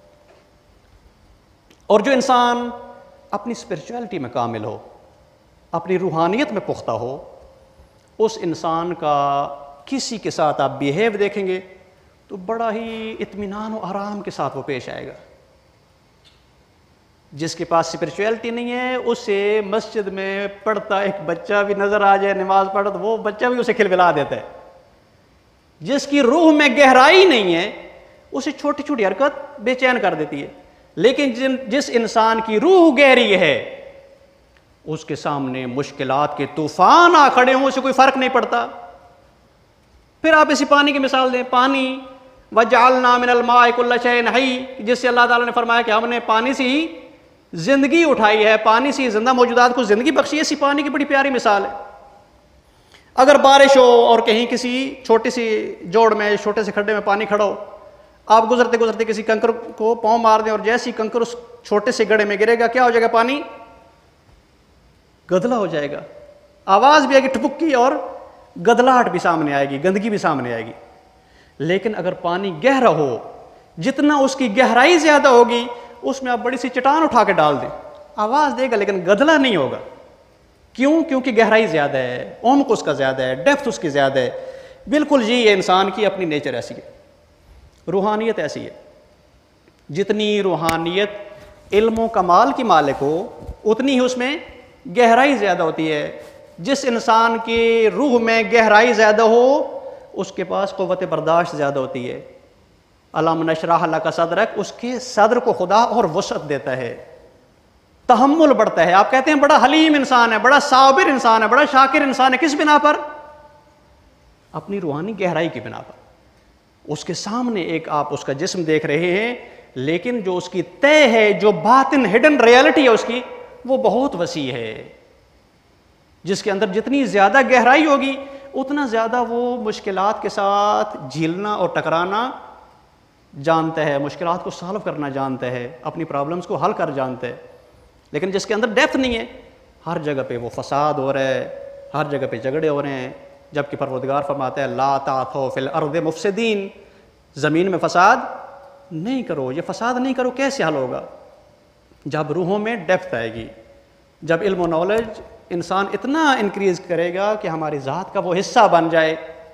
और जो इंसान अपनी स्पिरिचुअलिटी में कामिल हो, अपनी रूहानियत में पुख्ता हो, उस इंसान का किसी के साथ आप बिहेव देखेंगे तो बड़ा ही इत्मीनान और आराम के साथ वो पेश आएगा। जिसके पास स्पिरिचुअलिटी नहीं है, उसे मस्जिद में पढ़ता एक बच्चा भी नजर आ जाए, नमाज पढ़, तो वो बच्चा भी उसे खिलखिला देता है। जिसकी रूह में गहराई नहीं है, उसे छोटी छोटी हरकत बेचैन कर देती है। लेकिन जिन जिस इंसान की रूह गहरी है, उसके सामने मुश्किलात के तूफान आ खड़े हों, उसे कोई फर्क नहीं पड़ता। फिर आप इसी पानी की मिसाल दें, पानी वजअलना मिनल माइ कुल्ल शैइन हय्य, जिससे अल्लाह ताला ने फरमाया कि हमने पानी से ही जिंदगी उठाई है, पानी से जिंदा मौजूदात को जिंदगी बख्शी। ऐसी पानी की बड़ी प्यारी मिसाल है। अगर बारिश हो और कहीं किसी छोटी सी जोड़ में, छोटे से खड्डे में पानी खड़ा हो, आप गुजरते गुजरते किसी कंकर को पाँव मार दें और जैसे ही कंकर उस छोटे से गड्ढे में गिरेगा, क्या हो जाएगा? पानी गदला हो जाएगा, आवाज भी आएगी टपुक की और गदलाहट भी सामने आएगी, गंदगी भी सामने आएगी। लेकिन अगर पानी गहरा हो, जितना उसकी गहराई ज्यादा होगी, उसमें आप बड़ी सी चट्टान उठा के डाल दें, आवाज देगा लेकिन गदला नहीं होगा। क्यों? क्योंकि गहराई ज्यादा है, उम्क उसका ज्यादा है, डेप्थ उसकी ज्यादा है। बिल्कुल जी, ये इंसान की अपनी नेचर ऐसी है, रूहानियत ऐसी है। जितनी रूहानियत इल्मो कमाल की मालिक हो, उतनी ही उसमें गहराई ज्यादा होती है। जिस इंसान की रूह में गहराई ज्यादा हो, उसके पास क़ुव्वत बर्दाश्त ज्यादा होती है। अलम नशरह लका सदरक, उसके सदर को खुदा और वसअत देता है, तहम्मुल बढ़ता है। आप कहते हैं बड़ा हलीम इंसान है, बड़ा साबिर इंसान है, बड़ा शाकिर इंसान है, किस बिना पर? अपनी रूहानी गहराई की बिना पर। उसके सामने एक आप उसका जिस्म देख रहे हैं, लेकिन जो उसकी तय है, जो बातिन हिडन रियलिटी है उसकी, वो बहुत वसी है। जिसके अंदर जितनी ज्यादा गहराई होगी, उतना ज्यादा वो मुश्किलात के साथ झीलना और टकराना जानता है, मुश्किलात को सॉल्व करना जानता है, अपनी प्रॉब्लम्स को हल कर जानता है। लेकिन जिसके अंदर डेप्थ नहीं है, हर जगह पे वो फसाद हो रहा है, हर जगह पे झगड़े हो रहे हैं। जबकि परवरदिगार फरमाता है ला ताथौ फिल अर्द मुफसिदीन, ज़मीन में फसाद नहीं करो। ये फसाद नहीं करो कैसे हल होगा? जब रूहों में डेप्थ आएगी, जब इल्म और नॉलेज इंसान इतना इंक्रीज करेगा कि हमारी ज़ात का वो हिस्सा बन जाए।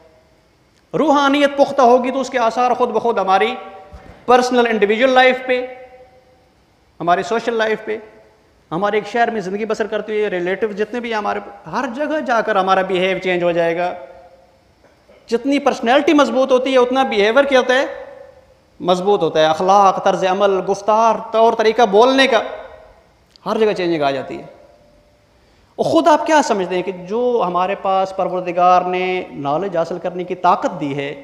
रूहानियत पुख्ता होगी तो उसके आसार खुद ब खुद हमारी पर्सनल इंडिविजुअल लाइफ पे, हमारी सोशल लाइफ पे, हमारे एक शहर में ज़िंदगी बसर करते हुए रिलेटिव जितने भी हमारे, हर जगह जाकर हमारा बिहेव चेंज हो जाएगा। जितनी पर्सनैलिटी मजबूत होती है, उतना बिहेवियर क्या होता है? मजबूत होता है। अखलाक, तर्ज अमल, गुफ्तार, तौर तरीका बोलने का, हर जगह चेंजिंग आ जाती है। और ख़ुद आप क्या समझते हैं कि जो हमारे पास परवरदिगार ने नॉलेज हासिल करने की ताकत दी है,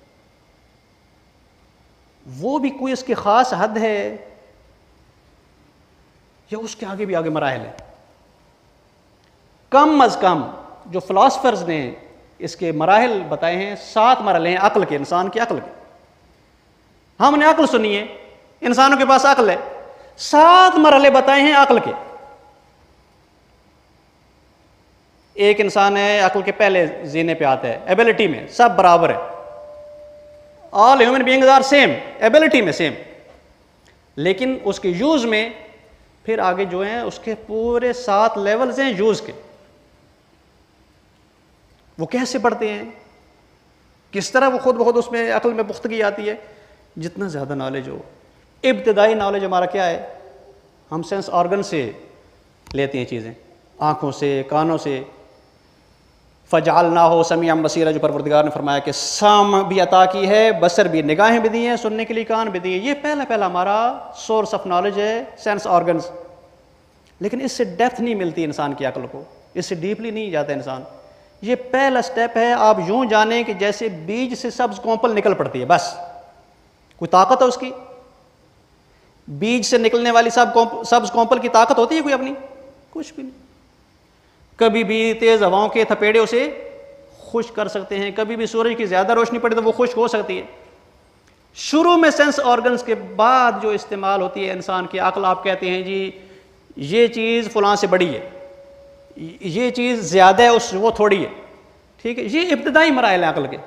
वो भी कोई इसकी ख़ास हद है या उसके आगे भी आगे मराहल है? कम अज़ कम जो फ़िलासफ़र्स ने इसके मराहल बताए हैं, सात मरहले हैं अक्ल के, इंसान की अक्ल के। हमने अक्ल सुनी है, इंसानों के पास अक्ल है, सात मरहले बताए हैं अक्ल के। एक इंसान है अक्ल के पहले जीने पे आता है, एबिलिटी में सब बराबर है, all human beings are same, ability में सेम, लेकिन उसके यूज़ में फिर आगे जो हैं उसके पूरे सात लेवल्स हैं यूज़ के। वो कैसे बढ़ते हैं, किस तरह वो खुद ब खुद उसमें अक्ल में पुख्तगी आती है? जितना ज़्यादा नॉलेज हो। इब्तदाई नॉलेज हमारा क्या है? हम सेंस ऑर्गन से लेते हैं चीज़ें, आँखों से, कानों से। फ़जाल ना हो समीअम बसीरा, जो परवरदिगार ने फरमाया कि साम भी अता की है, बसर भी, निगाहें भी दी हैं, सुनने के लिए कान भी दिए। ये पहला पहला हमारा सोर्स ऑफ नॉलेज है, सेंस ऑर्गन्स। लेकिन इससे डेप्थ नहीं मिलती इंसान की अक्ल को, इससे डीपली नहीं जाता इंसान। ये पहला स्टेप है। आप यूं जानें कि जैसे बीज से सब्ज कोंपल निकल पड़ती है, बस कोई ताकत है उसकी? बीज से निकलने वाली सब सब्ज कोंपल की ताकत होती है कोई अपनी? कुछ भी नहीं। कभी भी तेज हवाओं के थपेड़े उसे खुश कर सकते हैं, कभी भी सूरज की ज्यादा रोशनी पड़े तो वो खुश हो सकती है। शुरू में सेंस ऑर्गन्स के बाद जो इस्तेमाल होती है इंसान की अक्ल, आप कहते हैं जी ये चीज़ फलां से बड़ी है, ये चीज़ ज़्यादा है, उस वो थोड़ी है, ठीक है। ये इब्तदाई मराहल है अक्ल के।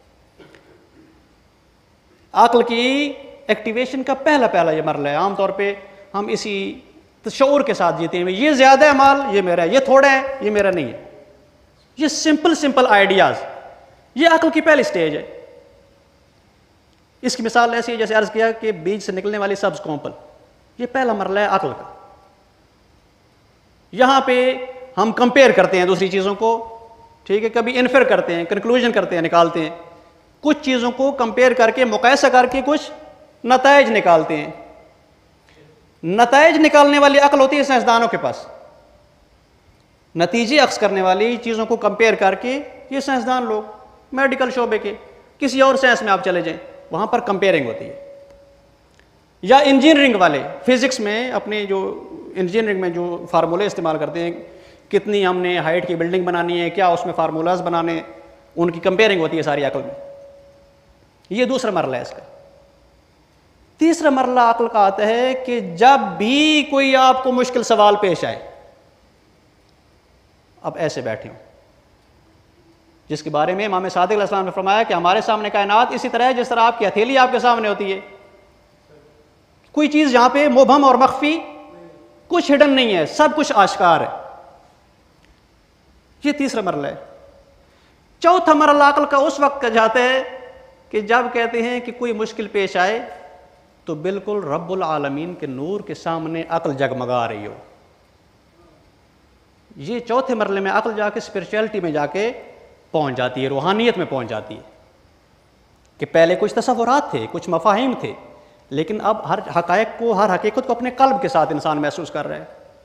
अक्ल की एक्टिवेशन का पहला पहला ये मरला है। आमतौर पे हम इसी तशऊर के साथ जीते हैं, ये ज़्यादा है माल, ये मेरा है, ये थोड़ा है, ये मेरा नहीं है। ये सिंपल सिंपल आइडियाज़, ये अक्ल की पहली स्टेज है। इसकी मिसाल ऐसी है जैसे अर्ज़ किया कि बीज से निकलने वाली सब्ज कोंपल, ये पहला मरला है अक्ल का। यहाँ पे हम कंपेयर करते हैं दूसरी चीज़ों को, ठीक है, कभी इन्फर करते हैं, कंक्लूजन करते हैं, निकालते हैं, कुछ चीज़ों को कंपेयर करके मुकायसा करके कुछ नताइज निकालते हैं। नताइज निकालने वाली अक्ल होती है साइंसदानों के पास। नतीजे अक्स करने वाली चीज़ों को कंपेयर करके ये साइंसदान लोग, मेडिकल शोबे के, किसी और साइंस में आप चले जाएं, वहाँ पर कंपेयरिंग होती है। या इंजीनियरिंग वाले फिज़िक्स में अपने जो इंजीनियरिंग में जो फार्मूले इस्तेमाल करते हैं, कितनी हमने हाइट की बिल्डिंग बनानी है, क्या उसमें फार्मूलाज बनाने, उनकी कंपेयरिंग होती है सारी अक्ल में। ये दूसरा मरला है इसका। तीसरा मरला अक्ल का आता है कि जब भी कोई आपको मुश्किल सवाल पेश आए, अब ऐसे बैठे हो, जिसके बारे में इमाम सादिक अलैहिस्सलाम ने फरमाया कि हमारे सामने कायनात इसी तरह है जिस तरह आपकी हथेली आपके सामने होती है। कोई चीज़ यहाँ पे मुबहम और मख्फी, कुछ हिडन नहीं है, सब कुछ आश्कार है। ये तीसरा मरला है। चौथा मरला अक्ल का उस वक्त का जाता है कि जब कहते हैं कि कोई मुश्किल पेश आए तो बिल्कुल रब्बुल आलमीन के नूर के सामने अक्ल जगमगा रही हो। ये चौथे मरले में अक्ल जाके स्पिरिचुअलिटी में जाके पहुंच जाती है, रूहानियत में पहुंच जाती है। कि पहले कुछ तसव्वुरात थे, कुछ मफाहिम थे, लेकिन अब हर हकायक को, हर हकीकत को अपने कल्ब के साथ इंसान महसूस कर रहा है।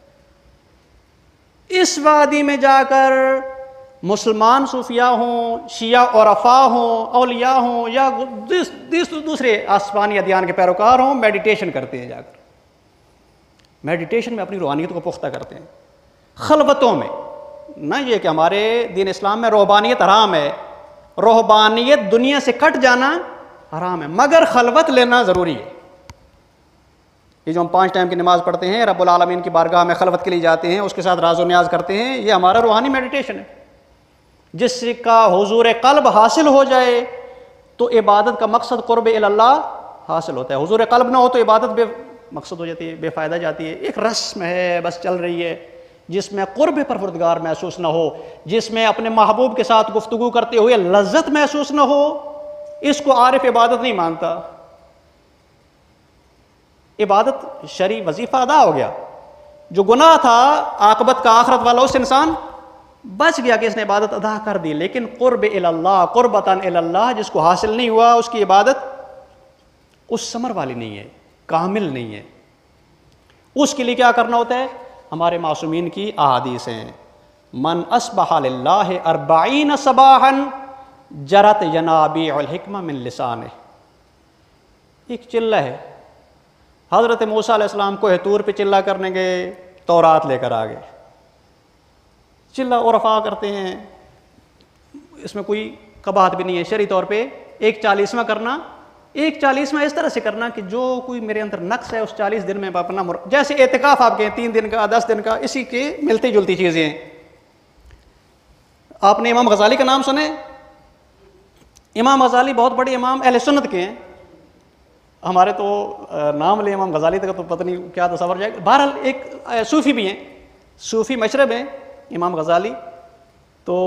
इस वादी में जाकर मुसलमान सूफिया हों, शिया और अफा हों, औलिया हों, या दूसरे आसमानी अदियान के पैरोकार हों, मेडिटेशन करते हैं। जाकर मेडिटेशन में अपनी रूहानियत को पुख्ता करते हैं। खलवतों में ना, ये कि हमारे दीन इस्लाम में रोहबानियत हराम है, रोहबानियत दुनिया से कट जाना हराम है, मगर खलवत लेना ज़रूरी है। ये जो हम पाँच टाइम की नमाज़ पढ़ते हैं, रब्बुल आलमीन की बारगाह में खलवत के लिए जाते हैं, उसके साथ राज़ो न्याज करते हैं, ये हमारा रूहानी मेडिटेशन है। जिसका हुजूर कल्ब हासिल हो जाए तो इबादत का मकसद कुर्ब इल्लाह हासिल होता है। हुजूर कल्ब ना हो तो इबादत बे मकसद हो जाती है, बेफ़ायदा जाती है। एक रस्म है, बस चल रही है, जिसमें कुर्ब परवरदिगार महसूस ना हो, जिसमें अपने महबूब के साथ गुफ्तगू करते हुए लज्जत महसूस ना हो, इसको आरिफ इबादत नहीं मानता। इबादत शरी वजीफा अदा हो गया, जो गुनाह था आकबत का आखरत वाला, उस इंसान बच गया कि इसने इबादत अदा कर दी। लेकिन कुर्ब इल्लाह, कुर्बतन इल्लाह जिसको हासिल नहीं हुआ, उसकी इबादत उस समर वाली नहीं है, कामिल नहीं है। उसके लिए क्या करना होता है? हमारे मासूमीन की अहादीस हैं, मन अस्बहा लिल्लाहि अर्बाईन सबाहन जरत यनाबीउल हिक्मा मिन लिसाने। एक चिल्ला है, हज़रत मूसा अलैहिस्सलाम को तूर पे चिल्ला करने गए, तौरात लेकर आ गए। चिल्ला और रफ़ा करते हैं, इसमें कोई कबाहत भी नहीं है शरी तौर पे। एक चालीसवां करना, एक चालीसवां इस तरह से करना कि जो कोई मेरे अंदर नक्स है उस चालीस दिन में अपना, जैसे एतिकाफ आप कहें तीन दिन का, दस दिन का, इसी के मिलती जुलती चीज़ें हैं। आपने इमाम गज़ाली का नाम सुने? इमाम गज़ाली बहुत बड़े इमाम अहले सुन्नत के हैं। हमारे तो नाम ले इमाम गज़ाली तक तो पता नहीं क्या तस्वर जाएगा। बहरहाल एक सूफ़ी भी हैं, सूफ़ी मशरब हैं इमाम गज़ाली। तो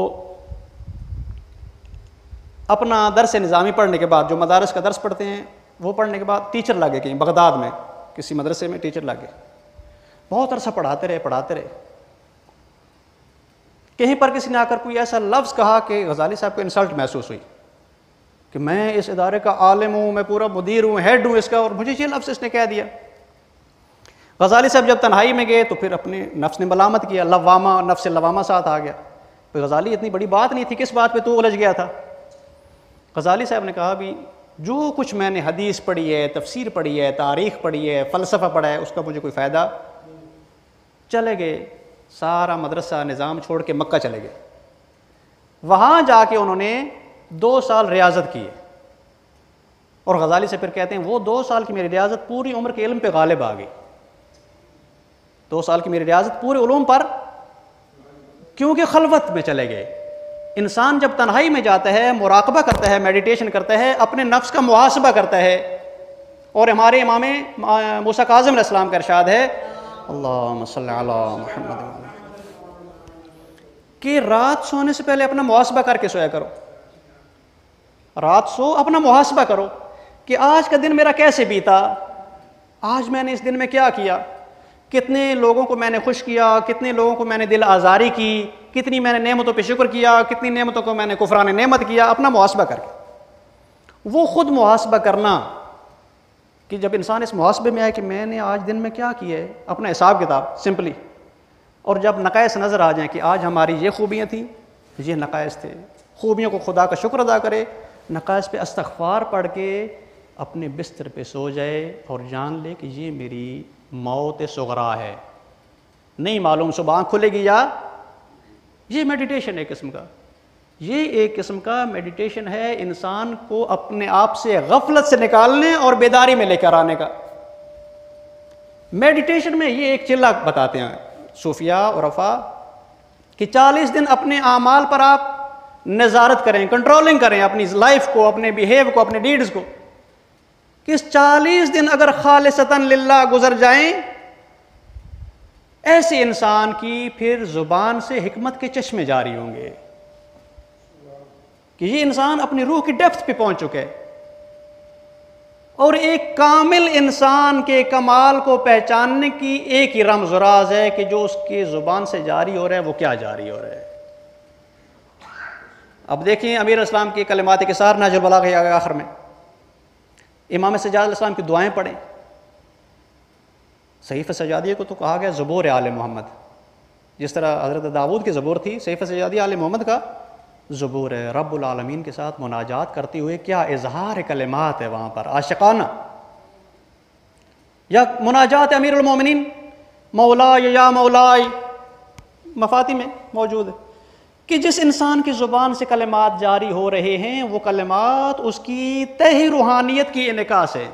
अपना दर्स निज़ामी पढ़ने के बाद, जो मदारस का दर्स पढ़ते हैं वो पढ़ने के बाद टीचर लगे कहीं बगदाद में किसी मदरसे में टीचर लगे, बहुत अरसा पढ़ाते रहे पढ़ाते रहे कहीं पर किसी ने आकर कोई ऐसा लफ्ज़ कहा कि गज़ाली साहब को इंसल्ट महसूस हुई कि मैं इस इदारे का आलिम हूँ, मैं पूरा मुदीर हूँ, हेड हूँ इसका, और मुझे ये लफ्ज़ इसने कह दिया। गज़ाली साहब जब तन्हाई में गए तो फिर अपने नफ्स ने मलामत किया, लवामा, नफ्स लवामा साथ आ गया। तो गज़ाली इतनी बड़ी बात नहीं थी, किस बात पे तू उलझ गया था? गज़ाली साहब ने कहा भी जो कुछ मैंने हदीस पढ़ी है, तफसीर पढ़ी है, तारीख़ पढ़ी है, फ़लसफ़ा पढ़ा है, उसका मुझे कोई फ़ायदा। चले गए, सारा मदरसा निज़ाम छोड़ के मक्का चले गए। वहाँ जाके उन्होंने दो साल रियाजत की है, और गज़ाली से फिर कहते हैं वो दो साल की मेरी रियाजत पूरी उम्र के इल्म पे गालिब आ गई। दो साल की मेरी रियाजत पूरे उलूम पर, क्योंकि खलवत में चले गए। इंसान जब तन्हाई में जाता है, मुराकबा करता है, मेडिटेशन करता है, अपने नफ्स का मुहासबा करता है। और हमारे इमाम मूसा काज़िम अलैहिस्सलाम का इरशाद है, अल्लाहुम्मा सल्ली अला मुहम्मद, कि रात सोने से पहले अपना मुहासबा करके सोया करो। रात सो, अपना मुहासबा करो कि आज का दिन मेरा कैसे बीता, आज मैंने इस दिन में क्या किया, कितने लोगों को मैंने खुश किया, कितने लोगों को मैंने दिल आज़ारी की, कितनी मैंने नेमतों पे शुक्र किया, कितनी नेमतों को मैंने कुफरान नेमत किया। अपना मुहासबा करके, वो खुद मुहासबा करना कि जब इंसान इस मुहासबे में आए कि मैंने आज दिन में क्या किया है, अपना हिसाब किताब सिंपली, और जब नकाइस नज़र आ जाएं कि आज हमारी ये खूबियाँ थी, ये नकाइस थे, खूबियों को खुदा का शुक्र अदा करे, नकाइस पे इस्तग़फ़ार पढ़ के अपने बिस्तर पे सो जाए और जान ले कि ये मेरी मौत सुगरा है, नहीं मालूम सुबह आँख खुलेगी या। ये मेडिटेशन है एक किस्म का, ये एक किस्म का मेडिटेशन है इंसान को अपने आप से गफलत से निकालने और बेदारी में लेकर आने का। मेडिटेशन में ये एक चिल्ला बताते हैं सूफिया और अफा कि चालीस दिन अपने आमाल पर आप नज़ारत करें, कंट्रोलिंग करें अपनी लाइफ को, अपने बिहेव को, अपने डीड्स को, कि इस चालीस दिन अगर खालिसतन लिल्लाह गुजर जाएं, ऐसे इंसान की फिर जुबान से हिकमत के चश्मे जारी होंगे कि ये इंसान अपनी रूह की डेप्थ पे पहुंच चुका है। और एक कामिल इंसान के कमाल को पहचानने की एक ही रमज़ राज है कि जो उसकी जुबान से जारी हो रहा है वो क्या जारी हो रहा है। अब देखिए अमीर इस्लाम की कलिमात के सार नाजुल बलाग के आखिर में इमाम सज्जाद इस्लाम की दुआएं पढ़ें। सहीफ़ सजादिया को तो कहा गया ज़बूर आले मोहम्मद, जिस तरह हज़रत दाऊद की ज़बूर थी, सहीफ़ सजादिया आले मोहम्मद का ज़बूर है। रब्बुल आलमीन के साथ मुनाजात करते हुए क्या इजहार कलिमात है वहाँ पर आशिकाना। या मुनाजात अमीरुल मोमिनीन मौला या मौलाई मफाती में मौजूद है कि जिस इंसान की ज़ुबान से कलिमात जारी हो रहे हैं वो कलिमात उसकी तहे रूहानियत की इनकास है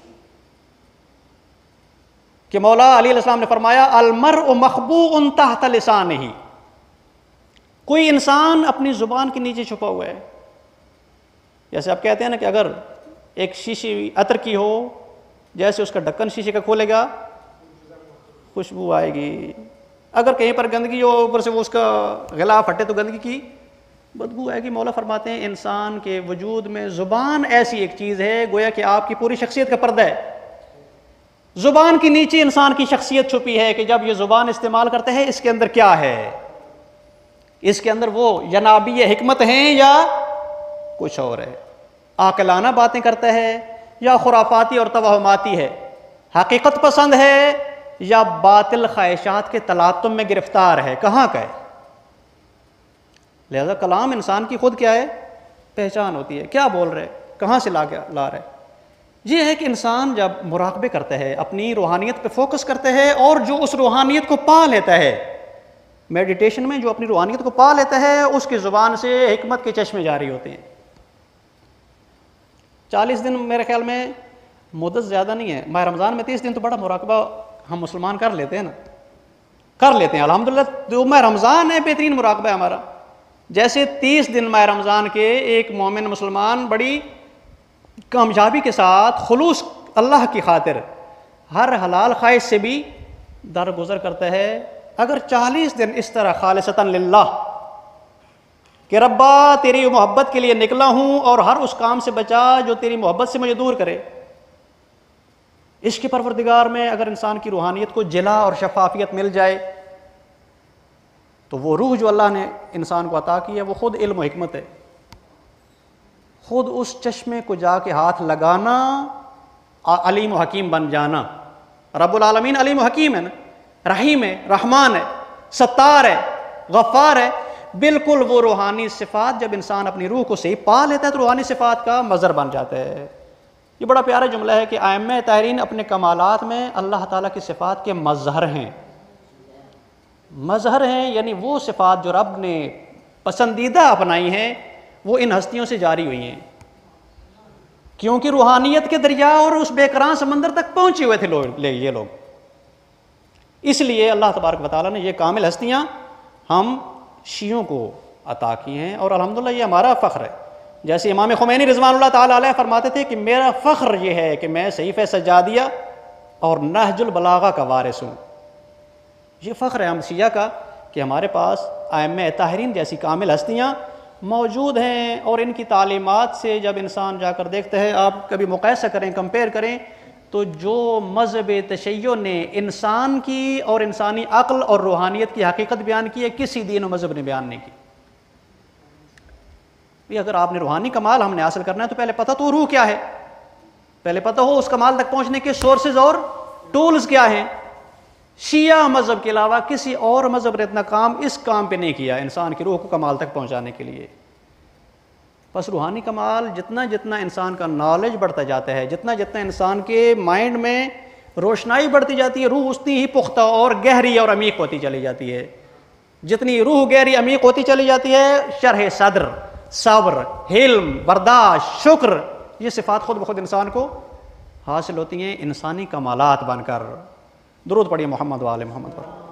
कि मौला अली अलैहिस्सलाम ने फरमाया अलमर्उ मखबूउन तहत लिसानिही, कोई इंसान अपनी ज़ुबान के नीचे छुपा हुआ है। जैसे आप कहते हैं ना कि अगर एक शीशी अतर की हो, जैसे उसका ढक्कन शीशे का खोलेगा खुशबू आएगी, अगर कहीं पर गंदगी हो ऊपर से वो उसका गिलाफ हटे तो गंदगी की बदबू आएगी। मौला फरमाते हैं इंसान के वजूद में ज़ुबान ऐसी एक चीज़ है गोया कि आपकी पूरी शख्सियत का पर्दा है। ज़ुबान के नीचे इंसान की शख्सियत छुपी है कि जब ये ज़ुबान इस्तेमाल करते हैं इसके अंदर क्या है, इसके अंदर वो जनाबी हिकमत हैं या कुछ और है, आकलाना बातें करता है या खुराफाती और तवहमाती है, हकीकत पसंद है या बातिल ख्वाहिशात के तलातुम में गिरफ्तार है, कहाँ का है। लिहाजा कलाम इंसान की खुद क्या है, पहचान होती है, क्या बोल रहे, कहाँ से ला ला रहे। ये है कि इंसान जब मुराकबे करता है, अपनी रूहानियत पे फोकस करता है और जो उस रूहानियत को पा लेता है, मेडिटेशन में जो अपनी रूहानियत को पा लेता है उसकी ज़ुबान से हिकमत के चश्मे जारी होते हैं। चालीस दिन मेरे ख्याल में मुद्दत ज़्यादा नहीं है, माह रमज़ान में तीस दिन तो बड़ा मुराकबा हम मुसलमान कर लेते हैं ना, कर लेते हैं अल्हम्दुलिल्लाह। जो माह रमज़ान है बेहतरीन मुराकबा है हमारा। जैसे तीस दिन माह रमज़ान के एक मोमिन मुसलमान बड़ी कामयाबी के साथ खुलूस अल्लाह की खातिर हर हलाल ख्वाहिश से भी दरगुजर करता है। अगर चालीस दिन इस तरह खालिसतन लिल्लाह कि रब्बा तेरी मोहब्बत के लिए निकला हूँ और हर उस काम से बचा जो तेरी मोहब्बत से मुझे दूर करे, इश्क़ परवरदिगार में अगर इंसान की रूहानियत को जिला और शफाफियत मिल जाए तो वो रूह जो अल्लाह ने इंसान को अता की है वो ख़ुद इल्म और हिकमत है। ख़ुद उस चश्मे को जाके हाथ लगाना, अलीम व हकीम बन जाना। रब्बुल आलमीन अलीम व हकीम है ना, रहीम है, रहमान है, सत्तार है, गफ़ार है। बिल्कुल वो रूहानी सिफ़ात जब इंसान अपनी रूह को सही पा लेता है तो रूहानी सिफ़ात का मज़र बन जाता है। ये बड़ा प्यारा जुमला है कि आइम्मा ताहीरीन अपने कमालात में अल्लाह ताला की सिफ़ात के मज़हर हैं। मज़हर हैं यानी वो सिफ़ात जो रब ने पसंदीदा अपनाई हैं वो इन हस्तियों से जारी हुई हैं, क्योंकि रूहानियत के दरिया और उस बेकरार समंदर तक पहुँचे हुए थे लोग ले ये लोग। इसलिए अल्लाह तबारक व तआला ने ये कामिल हस्तियाँ हम शियों को अता की हैं और अल्हम्दुलिल्लाह ये हमारा फ़ख्र है। जैसे इमाम खुमैनी रिज़वानुल्लाह ताला अलैह फरमाते थे कि मेरा फ़ख्र ये है कि मैं सहीफ़े सज्जादिया और नहजुल बलागा का वारिस हूँ। ये फ़ख्र है हम शिया का कि हमारे पास आइम्मा ताहीरीन जैसी कामिल हस्तियाँ मौजूद हैं। और इनकी तालीमात से जब इंसान जाकर देखते हैं, आप कभी मुक़ायसा करें, कंपेयर करें, तो जो मज़हब तशय्यो ने इंसान की और इंसानी अक्ल और रूहानियत की हकीकत बयान की है किसी दीन और मज़हब ने बयान नहीं की। भी अगर आपने रूहानी कमाल हमने हासिल करना है तो पहले पता तो रूह क्या है, पहले पता हो उस कमाल तक पहुँचने के सोर्सेज और टूल्स क्या हैं। शिया मज़हब के अलावा किसी और मज़हब ने इतना काम इस काम पे नहीं किया इंसान की रूह को कमाल तक पहुँचाने के लिए। बस रूहानी कमाल जितना जितना इंसान का नॉलेज बढ़ता जाता है, जितना जितना इंसान के माइंड में रोशनाई बढ़ती जाती है, रूह उतनी ही पुख्ता और गहरी और अमीक होती चली जाती है। जितनी रूह गहरी अमीक होती चली जाती है, शरह सद्र, सब्र, हिल्म, बर्दाश्त, शुक्र, ये सिफ़ात खुद ब खुद इंसान को हासिल होती हैं इंसानी कमालात बनकर। दुरूद पढ़िए मोहम्मद वाले मोहम्मद पर।